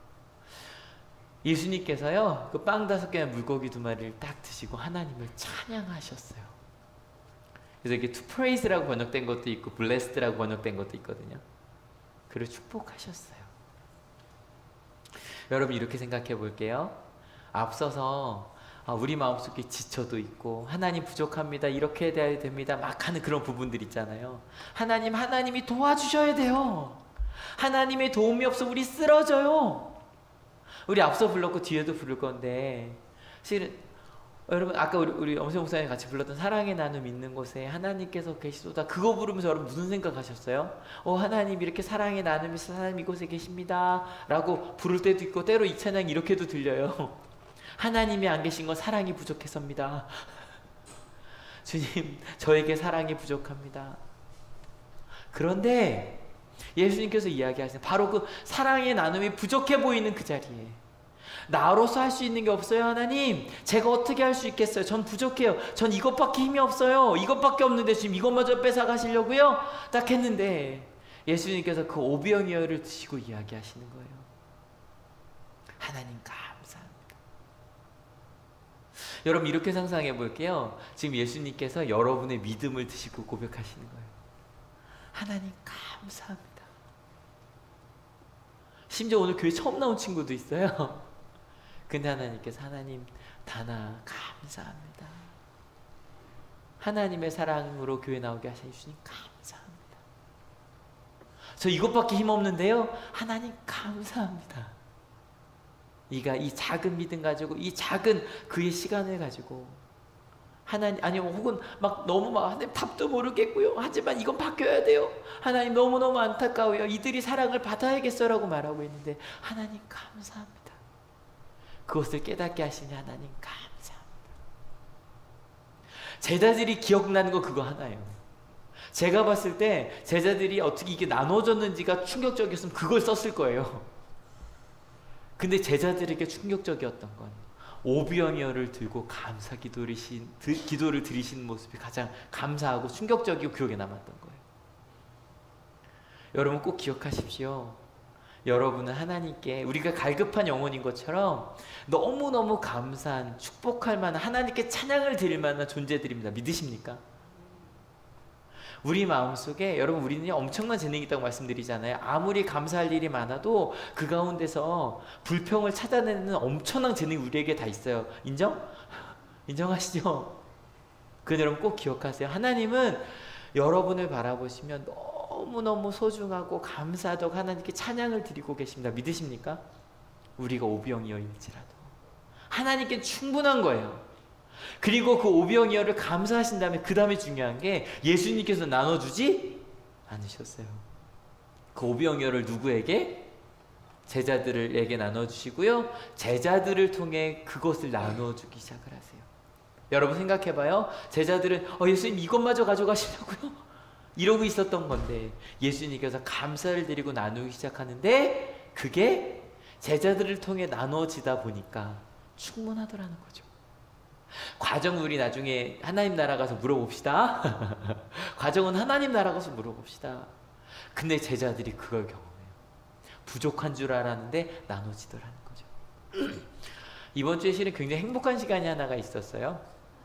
예수님께서요 그 빵 다섯 개와 물고기 두 마리를 딱 드시고 하나님을 찬양하셨어요. 그래서 이게 to praise라고 번역된 것도 있고 blessed라고 번역된 것도 있거든요. 그리고 축복하셨어요. 여러분 이렇게 생각해 볼게요. 앞서서 아, 우리 마음속에 지쳐도 있고 하나님 부족합니다, 이렇게 돼야 됩니다 막 하는 그런 부분들 있잖아요. 하나님 하나님이 도와주셔야 돼요. 하나님의 도움이 없어 우리 쓰러져요. 우리 앞서 불렀고 뒤에도 부를 건데 실은 여러분 아까 우리, 우리 엄세 목사님 같이 불렀던 사랑의 나눔 있는 곳에 하나님께서 계시도다, 그거 부르면서 여러분 무슨 생각하셨어요? 어, 하나님 이렇게 사랑의 나눔이 있어, 하나님 이곳에 계십니다 라고 부를 때도 있고, 때로 이 찬양 이렇게도 들려요. 하나님이 안 계신 건 사랑이 부족해서입니다. 주님 저에게 사랑이 부족합니다. 그런데 예수님께서 이야기하시는 바로 그 사랑의 나눔이 부족해 보이는 그 자리에 나로서 할 수 있는 게 없어요. 하나님 제가 어떻게 할 수 있겠어요? 전 부족해요. 전 이것밖에 힘이 없어요. 이것밖에 없는데 지금 이것마저 뺏어가시려고요? 딱 했는데 예수님께서 그 오병이어를 드시고 이야기하시는 거예요. 하나님 감사합니다. 여러분 이렇게 상상해 볼게요. 지금 예수님께서 여러분의 믿음을 드시고 고백하시는 거예요. 하나님 감사합니다. 심지어 오늘 교회 처음 나온 친구도 있어요. 근데 하나님께서 하나님 다나 감사합니다. 하나님의 사랑으로 교회 나오게 하신 주님 감사합니다. 저 이것밖에 힘없는데요. 하나님 감사합니다. 이가 이 작은 믿음 가지고 이 작은 그의 시간을 가지고 하나님 아니면 혹은 막 너무 막 하나님 답도 모르겠고요. 하지만 이건 바뀌어야 돼요. 하나님 너무너무 안타까워요. 이들이 사랑을 받아야겠어라고 말하고 있는데 하나님 감사합니다. 그것을 깨닫게 하시니 하나님 감사합니다. 제자들이 기억나는 거 그거 하나예요. 제가 봤을 때 제자들이 어떻게 이게 나눠졌는지가 충격적이었으면 그걸 썼을 거예요. 근데 제자들에게 충격적이었던 건 오병이어를 들고 감사 기도를, 신, 드, 기도를 드리시는 모습이 가장 감사하고 충격적이고 기억에 남았던 거예요. 여러분 꼭 기억하십시오. 여러분은 하나님께 우리가 갈급한 영혼인 것처럼 너무너무 감사한 축복할 만한 하나님께 찬양을 드릴 만한 존재들입니다. 믿으십니까? 우리 마음속에 여러분 우리는 엄청난 재능이 있다고 말씀드리잖아요. 아무리 감사할 일이 많아도 그 가운데서 불평을 찾아내는 엄청난 재능이 우리에게 다 있어요. 인정? 인정하시죠? 그 여러분 꼭 기억하세요. 하나님은 여러분을 바라보시면 너무너무 소중하고 감사하다고 하나님께 찬양을 드리고 계십니다. 믿으십니까? 우리가 오병이어일지라도 하나님께 충분한 거예요. 그리고 그 오병이어를 감사하신 다음에 그 다음에 중요한 게 예수님께서 나눠주지 않으셨어요. 그 오병이어를 누구에게? 제자들에게 나눠주시고요. 제자들을 통해 그것을 나눠주기 시작을 하세요. 여러분 생각해봐요. 제자들은 어, 예수님 이것마저 가져가시려고요? 이러고 있었던 건데 예수님께서 감사를 드리고 나누기 시작하는데 그게 제자들을 통해 나눠지다 보니까 충분하더라는 거죠. 과정은 우리 나중에 하나님 나라 가서 물어봅시다. 과정은 하나님 나라 가서 물어봅시다. 근데 제자들이 그걸 경험해요. 부족한 줄 알았는데 나눠지더라는 거죠. 이번 주에 실은 굉장히 행복한 시간이 하나가 있었어요.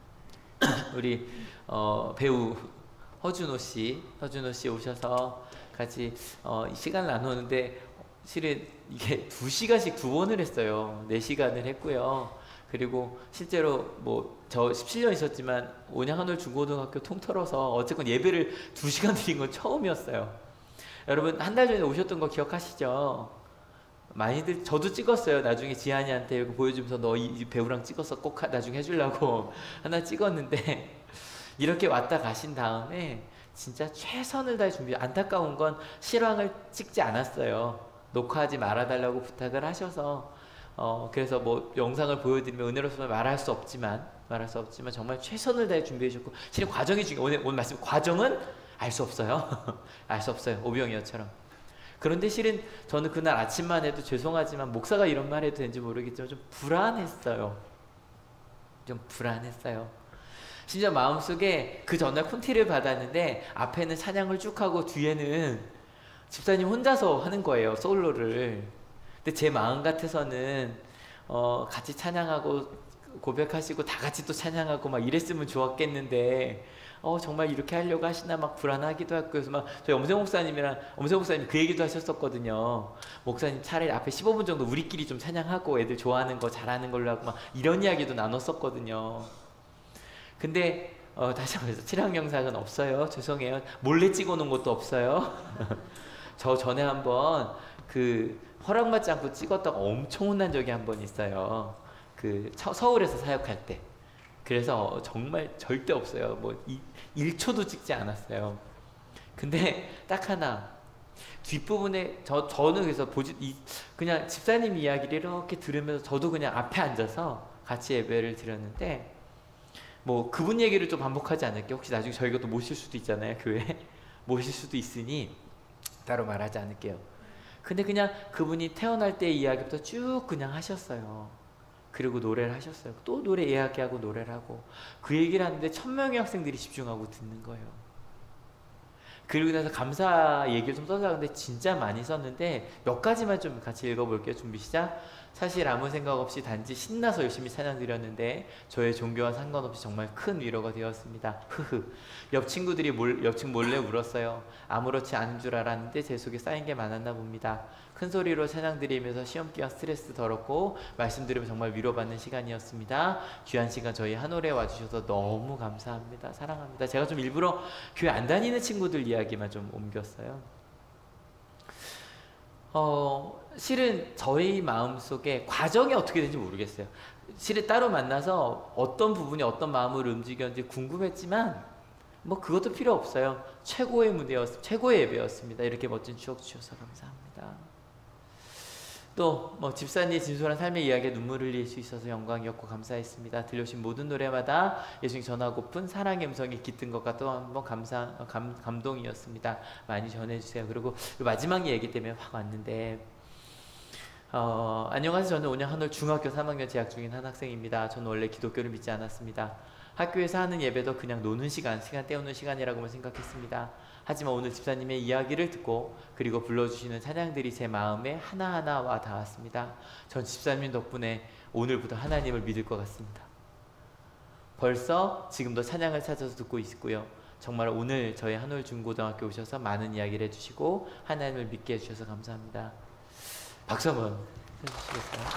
우리 어, 배우 허준호 씨, 허준호 씨 오셔서 같이 어, 시간을 나누는데 실은 이게 두 시간씩 두 번을 했어요. 네 시간을 했고요. 그리고 실제로 뭐 저 십칠 년 있었지만 온양한올 중고등학교 통틀어서 어쨌건 예배를 두 시간 드린 건 처음이었어요. 여러분 한 달 전에 오셨던 거 기억하시죠? 많이들 저도 찍었어요. 나중에 지한이한테 이거 보여주면서 너 이 배우랑 찍어서 꼭 나중에 해주려고 하나 찍었는데 이렇게 왔다 가신 다음에 진짜 최선을 다해 준비. 안타까운 건 실황을 찍지 않았어요. 녹화하지 말아달라고 부탁을 하셔서 어 그래서 뭐 영상을 보여드리면 은혜로서 말할 수 없지만 말할 수 없지만 정말 최선을 다해 준비해 주셨고 실은 과정이 중요. 오늘 오늘 말씀 과정은 알 수 없어요. 알 수 없어요. 오병이어처럼. 그런데 실은 저는 그날 아침만 해도 죄송하지만 목사가 이런 말 해도 되는지 모르겠지만 좀 불안했어요. 좀 불안했어요. 심지어 마음속에 그 전날 콘티를 받았는데 앞에는 찬양을 쭉 하고 뒤에는 집사님 혼자서 하는 거예요. 솔로를. 근데 제 마음 같아서는 어 같이 찬양하고 고백하시고 다 같이 또 찬양하고 막 이랬으면 좋았겠는데 어 정말 이렇게 하려고 하시나 막 불안하기도 하고. 그래서 막 저희 엄세 목사님이랑 엄세 목사님 그 얘기도 하셨었거든요. 목사님 차라리 앞에 십오 분 정도 우리끼리 좀 찬양하고 애들 좋아하는 거 잘하는 걸로 하고 막 이런 이야기도 나눴었거든요. 근데 어, 다시 한번 칠학 영상은 없어요. 죄송해요. 몰래 찍어놓은 것도 없어요. 저 전에 한번 그 허락받지 않고 찍었다가 엄청 혼난 적이 한 번 있어요. 그 서울에서 사역할 때. 그래서 정말 절대 없어요. 뭐 일 초도 찍지 않았어요. 근데 딱 하나 뒷부분에 저, 저는 그래서 보지 이, 그냥 집사님 이야기를 이렇게 들으면서 저도 그냥 앞에 앉아서 같이 예배를 드렸는데 뭐 그분 얘기를 좀 반복하지 않을게요. 혹시 나중에 저희가 또 모실 수도 있잖아요. 교회에 모실 수도 있으니 따로 말하지 않을게요. 근데 그냥 그분이 태어날 때의 이야기부터 쭉 그냥 하셨어요. 그리고 노래를 하셨어요. 또 노래 이야기하고 노래를 하고 그 얘기를 하는데 천 명의 학생들이 집중하고 듣는 거예요. 그리고 나서 감사 얘기를 좀 써서 진짜 많이 썼는데 몇 가지만 좀 같이 읽어볼게요. 준비 시작. 사실 아무 생각 없이 단지 신나서 열심히 찬양 드렸는데 저의 종교와 상관없이 정말 큰 위로가 되었습니다. 흐흐. 옆 친구들이 몰, 옆층 몰래 울었어요. 아무렇지 않은 줄 알았는데 제 속에 쌓인 게 많았나 봅니다. 큰 소리로 찬양 드리면서 시험 기간 스트레스 덜었고 말씀 들으면 정말 위로받는 시간이었습니다. 귀한 시간 저희 한올에 와주셔서 너무 감사합니다. 사랑합니다. 제가 좀 일부러 교회 안 다니는 친구들 이야기만 좀 옮겼어요. 어, 실은 저희 마음속에 과정이 어떻게 되는지 모르겠어요. 실은 따로 만나서 어떤 부분이 어떤 마음을 움직였는지 궁금했지만 뭐 그것도 필요 없어요. 최고의 무대였, 최고의 예배였습니다. 이렇게 멋진 추억 주셔서 감사합니다. 또 뭐 집사님의 진솔한 삶의 이야기에 눈물을 흘릴 수 있어서 영광이었고 감사했습니다. 들려주신 모든 노래마다 예수님 전하고픈 사랑의 음성이 깃든 것과 또 한번 감사 감, 감동이었습니다. 많이 전해주세요. 그리고 마지막 얘기 때문에 확 왔는데 어, 안녕하세요. 저는 오년 한올 중학교 삼 학년 재학 중인 한 학생입니다. 저는 원래 기독교를 믿지 않았습니다. 학교에서 하는 예배도 그냥 노는 시간, 시간 때우는 시간이라고만 생각했습니다. 하지만 오늘 집사님의 이야기를 듣고 그리고 불러주시는 찬양들이 제 마음에 하나하나 와 닿았습니다. 전 집사님 덕분에 오늘부터 하나님을 믿을 것 같습니다. 벌써 지금도 찬양을 찾아서 듣고 있고요. 정말 오늘 저희 한올 중고등학교 오셔서 많은 이야기를 해주시고 하나님을 믿게 해주셔서 감사합니다. 박수 한번 해주시겠어요?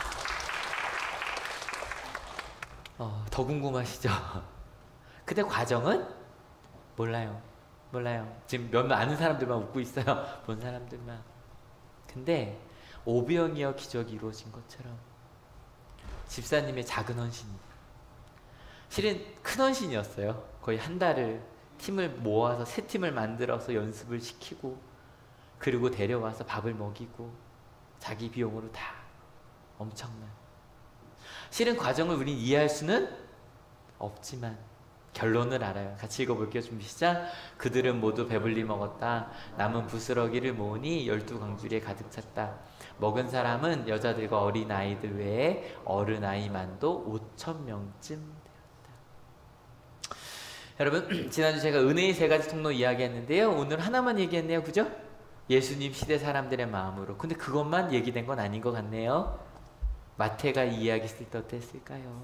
어, 더 궁금하시죠? 근데 과정은 몰라요. 몰라요. 지금 몇 아는 사람들만 웃고 있어요. 본 사람들만. 근데 오병이어 기적이 이루어진 것처럼 집사님의 작은 헌신이 실은 큰 헌신이었어요. 거의 한 달을 팀을 모아서 새 팀을 만들어서 연습을 시키고 그리고 데려와서 밥을 먹이고 자기 비용으로 다 엄청난 실은 과정을 우린 이해할 수는 없지만 결론을 알아요. 같이 읽어볼게요. 준비 시작. 그들은 모두 배불리 먹었다. 남은 부스러기를 모으니 열두 광주리에 가득 찼다. 먹은 사람은 여자들과 어린 아이들 외에 어른 아이만도 오천 명쯤 되었다. 여러분 지난주 제가 은혜의 세 가지 통로 이야기했는데요. 오늘 하나만 얘기했네요. 그죠? 예수님 시대 사람들의 마음으로. 근데 그것만 얘기된 건 아닌 것 같네요. 마태가 이 이야기 쓸 때 어땠을까요?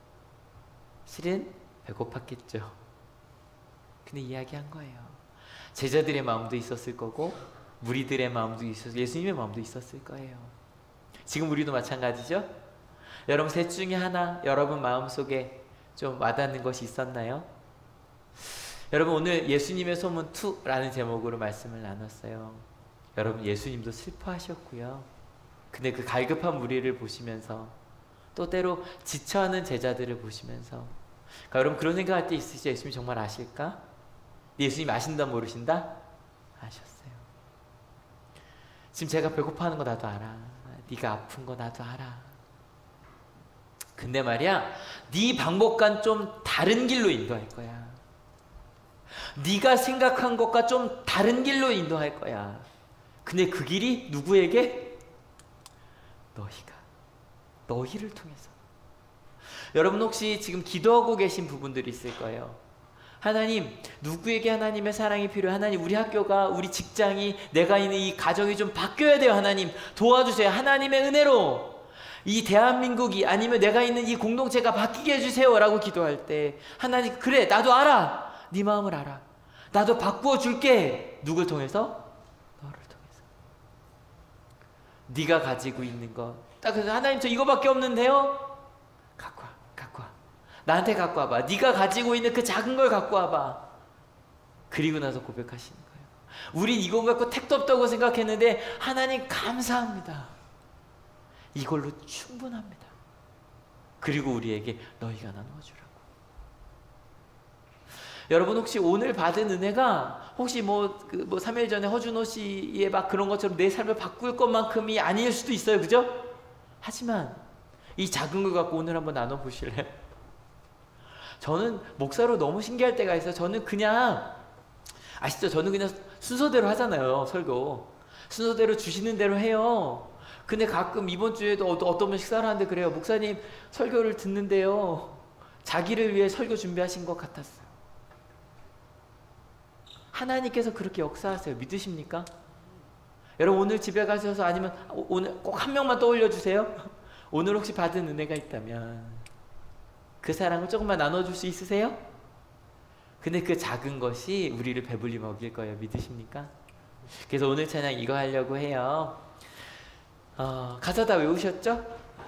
실은 배고팠겠죠. 근데 이야기한 거예요. 제자들의 마음도 있었을 거고 무리들의 마음도 있었고 예수님의 마음도 있었을 거예요. 지금 우리도 마찬가지죠? 여러분 셋 중에 하나 여러분 마음속에 좀 와닿는 것이 있었나요? 여러분 오늘 예수님의 소문 이라는 제목으로 말씀을 나눴어요. 여러분 예수님도 슬퍼하셨고요. 근데 그 갈급한 무리를 보시면서 또 때로 지쳐하는 제자들을 보시면서 그러니까 여러분 그런 생각할 때 있으시죠? 예수님 정말 아실까? 예수님 아신다 모르신다? 아셨어요. 지금 제가 배고파하는 거 나도 알아. 네가 아픈 거 나도 알아. 근데 말이야 네 방법과는 좀 다른 길로 인도할 거야. 네가 생각한 것과 좀 다른 길로 인도할 거야. 근데 그 길이 누구에게? 너희가 너희를 통해서. 여러분 혹시 지금 기도하고 계신 부분들이 있을 거예요. 하나님 누구에게 하나님의 사랑이 필요해. 하나님 우리 학교가 우리 직장이 내가 있는 이 가정이 좀 바뀌어야 돼요. 하나님 도와주세요. 하나님의 은혜로 이 대한민국이 아니면 내가 있는 이 공동체가 바뀌게 해주세요 라고 기도할 때 하나님 그래 나도 알아. 네 마음을 알아. 나도 바꾸어 줄게. 누굴 통해서? 너를 통해서. 네가 가지고 있는 것. 딱 그래서 하나님 저 이거밖에 없는데요? 갖고 와. 갖고 와. 나한테 갖고 와봐. 네가 가지고 있는 그 작은 걸 갖고 와봐. 그리고 나서 고백하시는 거예요. 우린 이거 갖고 택도 없다고 생각했는데 하나님 감사합니다. 이걸로 충분합니다. 그리고 우리에게 너희가 나누어주라고. 여러분 혹시 오늘 받은 은혜가 혹시 뭐, 그 뭐 삼 일 전에 허준호 씨의 막 그런 것처럼 내 삶을 바꿀 것만큼이 아닐 수도 있어요. 그죠? 하지만 이 작은 걸 갖고 오늘 한번 나눠보실래요? 저는 목사로 너무 신기할 때가 있어요. 저는 그냥 아시죠? 저는 그냥 순서대로 하잖아요. 설교 순서대로 주시는 대로 해요. 근데 가끔 이번 주에도 어떤 분 식사를 하는데 그래요. 목사님 설교를 듣는데요 자기를 위해 설교 준비하신 것 같았어요. 하나님께서 그렇게 역사하세요. 믿으십니까? 여러분 오늘 집에 가셔서 아니면 오늘 꼭 한 명만 떠올려 주세요. 오늘 혹시 받은 은혜가 있다면 그 사랑을 조금만 나눠줄 수 있으세요? 근데 그 작은 것이 우리를 배불리 먹일 거예요. 믿으십니까? 그래서 오늘 찬양 이거 하려고 해요. 어, 가사 다 외우셨죠?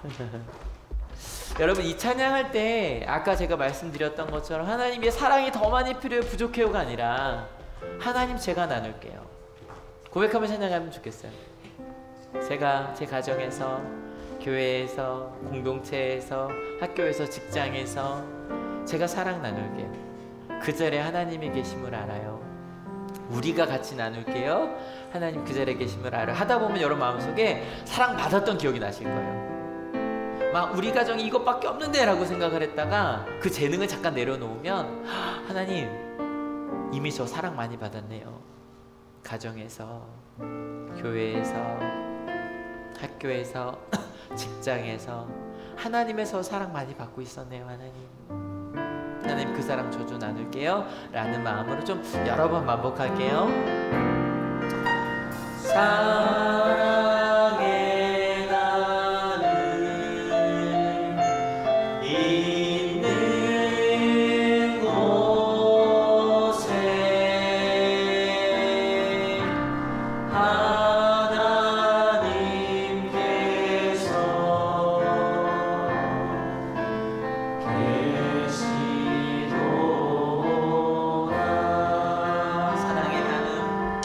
여러분 이 찬양할 때 아까 제가 말씀드렸던 것처럼 하나님의 사랑이 더 많이 필요해 부족해요가 아니라 하나님 제가 나눌게요. 고백하면 찬양하면 좋겠어요. 제가 제 가정에서 교회에서 공동체에서 학교에서 직장에서 제가 사랑 나눌게요. 그 자리에 하나님이 계심을 알아요. 우리가 같이 나눌게요. 하나님 그 자리에 계심을 알아요. 하다 보면 여러분 마음속에 사랑받았던 기억이 나실 거예요. 막 우리 가정이 이것밖에 없는데 라고 생각을 했다가 그 재능을 잠깐 내려놓으면 하나님 이미 저 사랑 많이 받았네요. 가정에서 교회에서 학교에서 직장에서 하나님에서 사랑 많이 받고 있었네요. 하나님 하나님 그 사랑 저주 나눌게요 라는 마음으로 좀 여러 번 반복할게요. 사랑의 나는 있는 곳에 하나님께서 계시도다. 사랑의 나는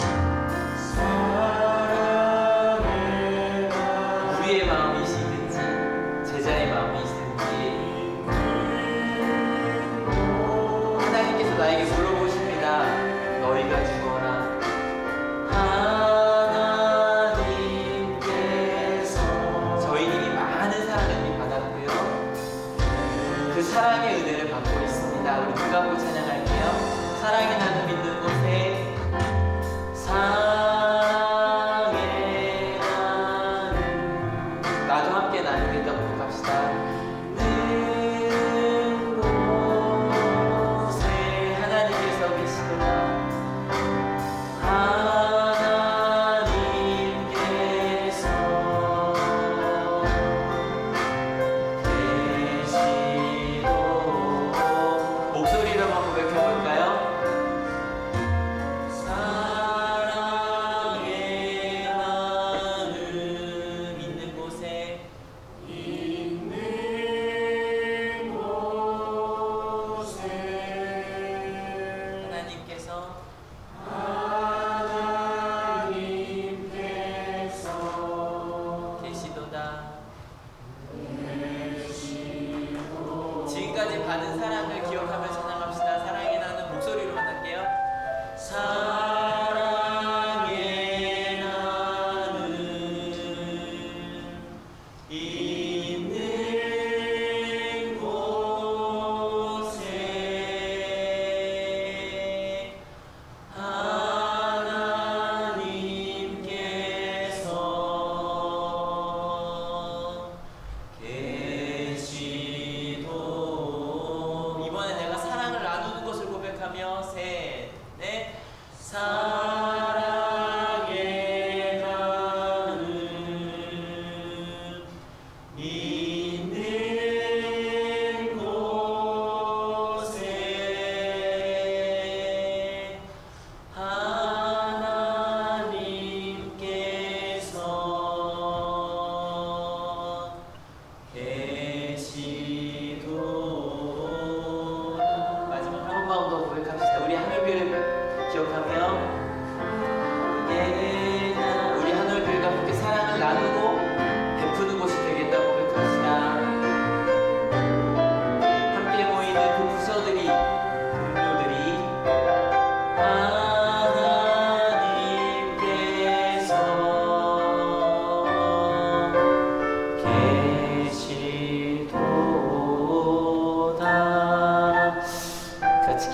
우리의 마음이시든지 제자의 마음이시든지 하나님께서 나에게 물어보십니다. 너희가 죽어라. 하나님께서 저희 이미 많은 사랑을 이미 받았고요. 그 사랑의 은혜를 받고 있습니다. 우리 누가복음 찬양할게요. 사랑의 나눔 있는 곳에 사랑의 나눔 나도 함께 나누겠다고 고백합시다. 있는 곳에 하나님께서 계시도다. 하나님께서 계시도 목소리로 한번 고백해볼까요? 사랑의 나눔 있는 곳에 하나님께서 계시도다. 지금까지 받은 사랑을 기억하며 찬양합시다. 사랑의 나는 목소리로 만날게요. 사랑의 나는 있는 곳에 하나님께서 계시도. 이번에 내가 사랑을 나누는 것을 고백하며 셋, 넷.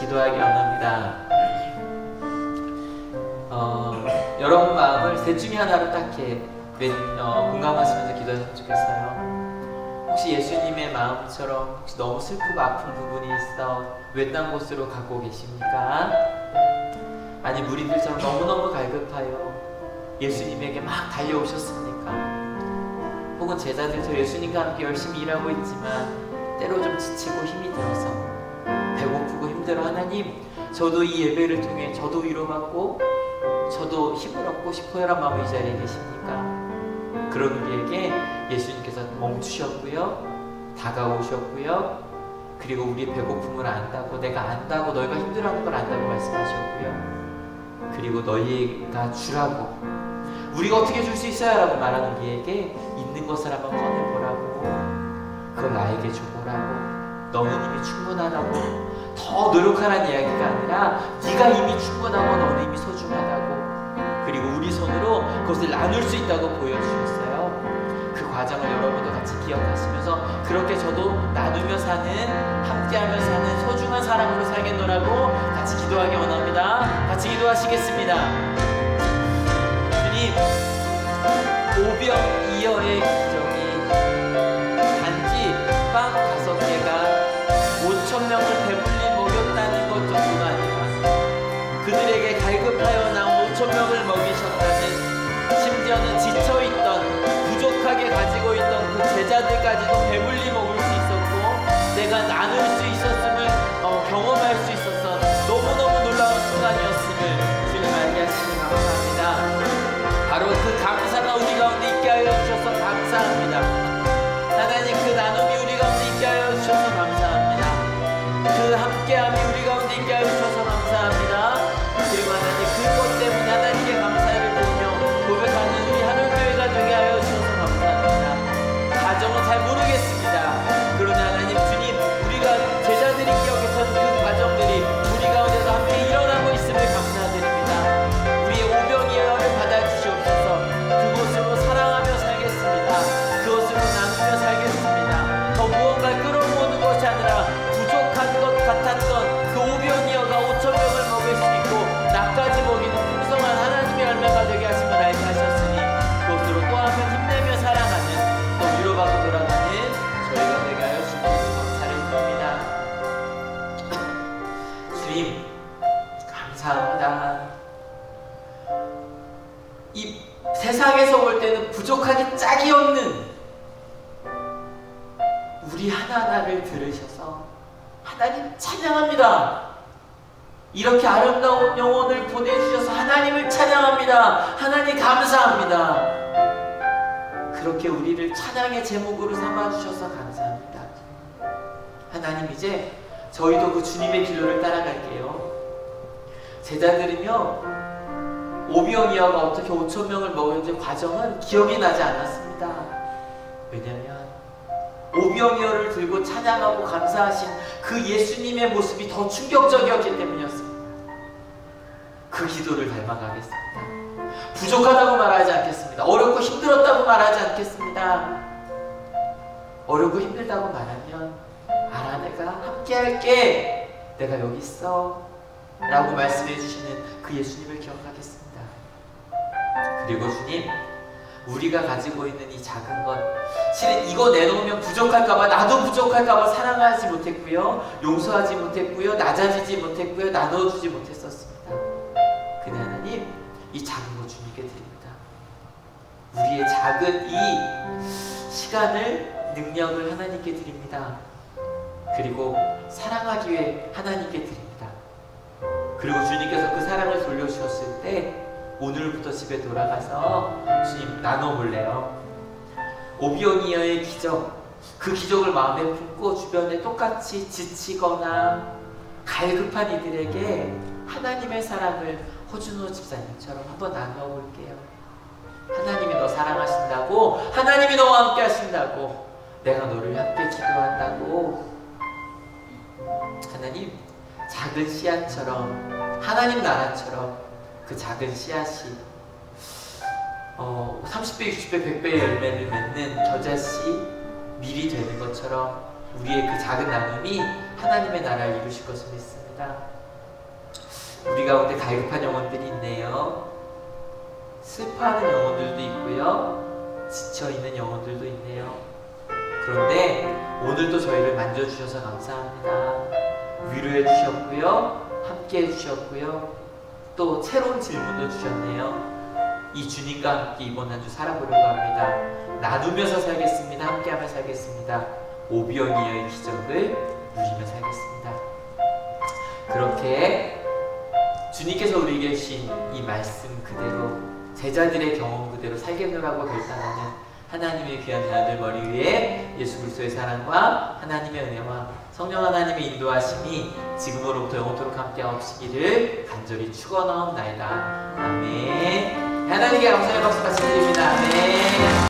기도하기 원합니다. 어, 여러분 마음을 셋 중에 하나로 딱 이렇게 어, 공감하시면서 기도하셨으면 좋겠어요. 혹시 예수님의 마음처럼 혹시 너무 슬프고 아픈 부분이 있어 외딴 곳으로 가고 계십니까? 아니 무리들처럼 너무너무 갈급하여 예수님에게 막 달려오셨습니까? 혹은 제자들처럼 예수님과 함께 열심히 일하고 있지만 때로 좀 지치고 힘이 들어서 배고프고 힘들어 하나님 저도 이 예배를 통해 저도 위로받고 저도 힘을 얻고 싶어요 라는 마음이 이 자리에 계십니까? 그런 우리에게 예수님께서 멈추셨고요 다가오셨고요 그리고 우리의 배고픔을 안다고 내가 안다고 너희가 힘들어하는 걸 안다고 말씀하셨고요 그리고 너희가 주라고 우리가 어떻게 줄 수 있어요? 라고 말하는 우리에게 있는 것을 한번 꺼내보라고 그걸 나에게 줘보라고 너는 이미 충분하다고 더 노력하라는 이야기가 아니라 네가 이미 충분하고 너는 이미 소중하다고 그리고 우리 손으로 그것을 나눌 수 있다고 보여주셨어요. 그 과정을 여러분도 같이 기억하시면서 그렇게 저도 나누며 사는 함께하며 사는 소중한 사람으로 살겠노라고 같이 기도하기 원합니다. 같이 기도하시겠습니다. 주님 오병이어의 기적이 단지 빵 다섯 개가 오천 명을 배불리 먹였다는 것 정도가 아니라 그들에게 갈급하여 나온 오천 명을 먹이셨다는 심지어는 지쳐있던 부족하게 가지고 있던 그 제자들까지도 배불리 먹을 수 있었고 내가 나눌 수 있었음을 어, 경험할 수 있었던 너무너무 놀라운 순간이었음을 주님 알게 하시니 감사합니다. 바로 그 감사가 우리 가운데 있게 하여 주셔서 감사합니다. 하나님 그 나눔이 우리 가운데 있게 하여 주셔서 감사합니다. 그 함께함이 우리 가운데 있게 하여 주셔서 감사합니다. 그리고 하나님 그것 때문에 하나님께 감사를 드리며 고백하는 우리 하늘교회가 되게 하여 주셔서 감사합니다. 가정은 잘 모르겠습니다. 그러나 하나님 주님 우리가 제자들이 기억했던 그 과정들이 우리 가운데서 함께 일어나고 있음을 감사드립니다. 우리의 오병이어를 받아주시옵소서. 그곳으로 사랑하며 살겠습니다. 그것으로 나누며 살겠습니다. 더 무언가를 끌어모으는 것이 아니라 부족한 것 같았던 그 오병이어가 오천 명을 먹을 수 있고 나까지 먹이는 풍성한 하나님의 열매가 되게 하심을 알게 하셨으니 그것으로 또 한번 힘내며 살아가는 또 위로받고 돌아가는 저희가 되게 하여 주셔서 감사를 드립니다. 주님 감사합니다. 이 세상에서 볼 때는 부족하기 짝이 없는 우리 하나하나를 들으셔서 하나님 찬양합니다. 이렇게 아름다운 영혼을 보내주셔서 하나님을 찬양합니다. 하나님 감사합니다. 그렇게 우리를 찬양의 제목으로 삼아주셔서 감사합니다. 하나님 이제 저희도 그 주님의 길로를 따라갈게요. 제자들은요 오병이어가 어떻게 오천 명을 먹었는지 과정은 기억이 나지 않았습니다. 왜냐하면 오병이어를 들고 찬양하고 감사하신 그 예수님의 모습이 더 충격적이었기 때문이었습니다. 그 기도를 닮아가겠습니다. 부족하다고 말하지 않겠습니다. 어렵고 힘들었다고 말하지 않겠습니다. 어렵고 힘들다고 말하면 알아 내가 함께 할게 내가 여기 있어 라고 말씀해 주시는 그 예수님을 기억하겠습니다. 그리고 주님 우리가 가지고 있는 이 작은 것 실은 이거 내놓으면 부족할까봐 나도 부족할까봐 사랑하지 못했고요 용서하지 못했고요 낮아지지 못했고요 나눠주지 못했었습니다. 근데 하나님 이 작은 것 주님께 드립니다. 우리의 작은 이 시간을 능력을 하나님께 드립니다. 그리고 사랑하기 위해 하나님께 드립니다. 그리고 주님께서 그 사랑을 돌려주셨을 때 오늘부터 집에 돌아가서 주님 나눠볼래요. 오병이어의 기적 그 기적을 마음에 품고 주변에 똑같이 지치거나 갈급한 이들에게 하나님의 사랑을 허준호 집사님처럼 한번 나눠볼게요. 하나님이 너 사랑하신다고 하나님이 너와 함께 하신다고 내가 너를 함께 기도한다고 하나님 작은 씨앗처럼 하나님 나라처럼 그 작은 씨앗이 어, 삼십 배, 육십 배, 백 배의 열매를 맺는 겨자씨 밀이 되는 것처럼 우리의 그 작은 나눔이 하나님의 나라를 이루실 것을 믿습니다. 우리 가운데 갈급한 영혼들이 있네요. 슬퍼하는 영혼들도 있고요. 지쳐있는 영혼들도 있네요. 그런데 오늘도 저희를 만져주셔서 감사합니다. 위로해 주셨고요. 함께 해주셨고요. 또 새로운 질문도 주셨네요. 이 주님과 함께 이번 한 주 살아보려고 합니다. 나누면서 살겠습니다. 함께하며 살겠습니다. 오병이어의 기적을 누리며 살겠습니다. 그렇게 주님께서 우리에게 주신 이 말씀 그대로 제자들의 경험 그대로 살겠노라고 결단하는 하나님의 귀한 자녀들 머리 위에 예수 그리스도의 사랑과 하나님의 은혜와 성령 하나님의 인도하심이 지금으로부터 영원토록 함께하시기를 간절히 축원하옵나이다. 아멘. 하나님께 감사의 박수 같이 드립니다. 아멘.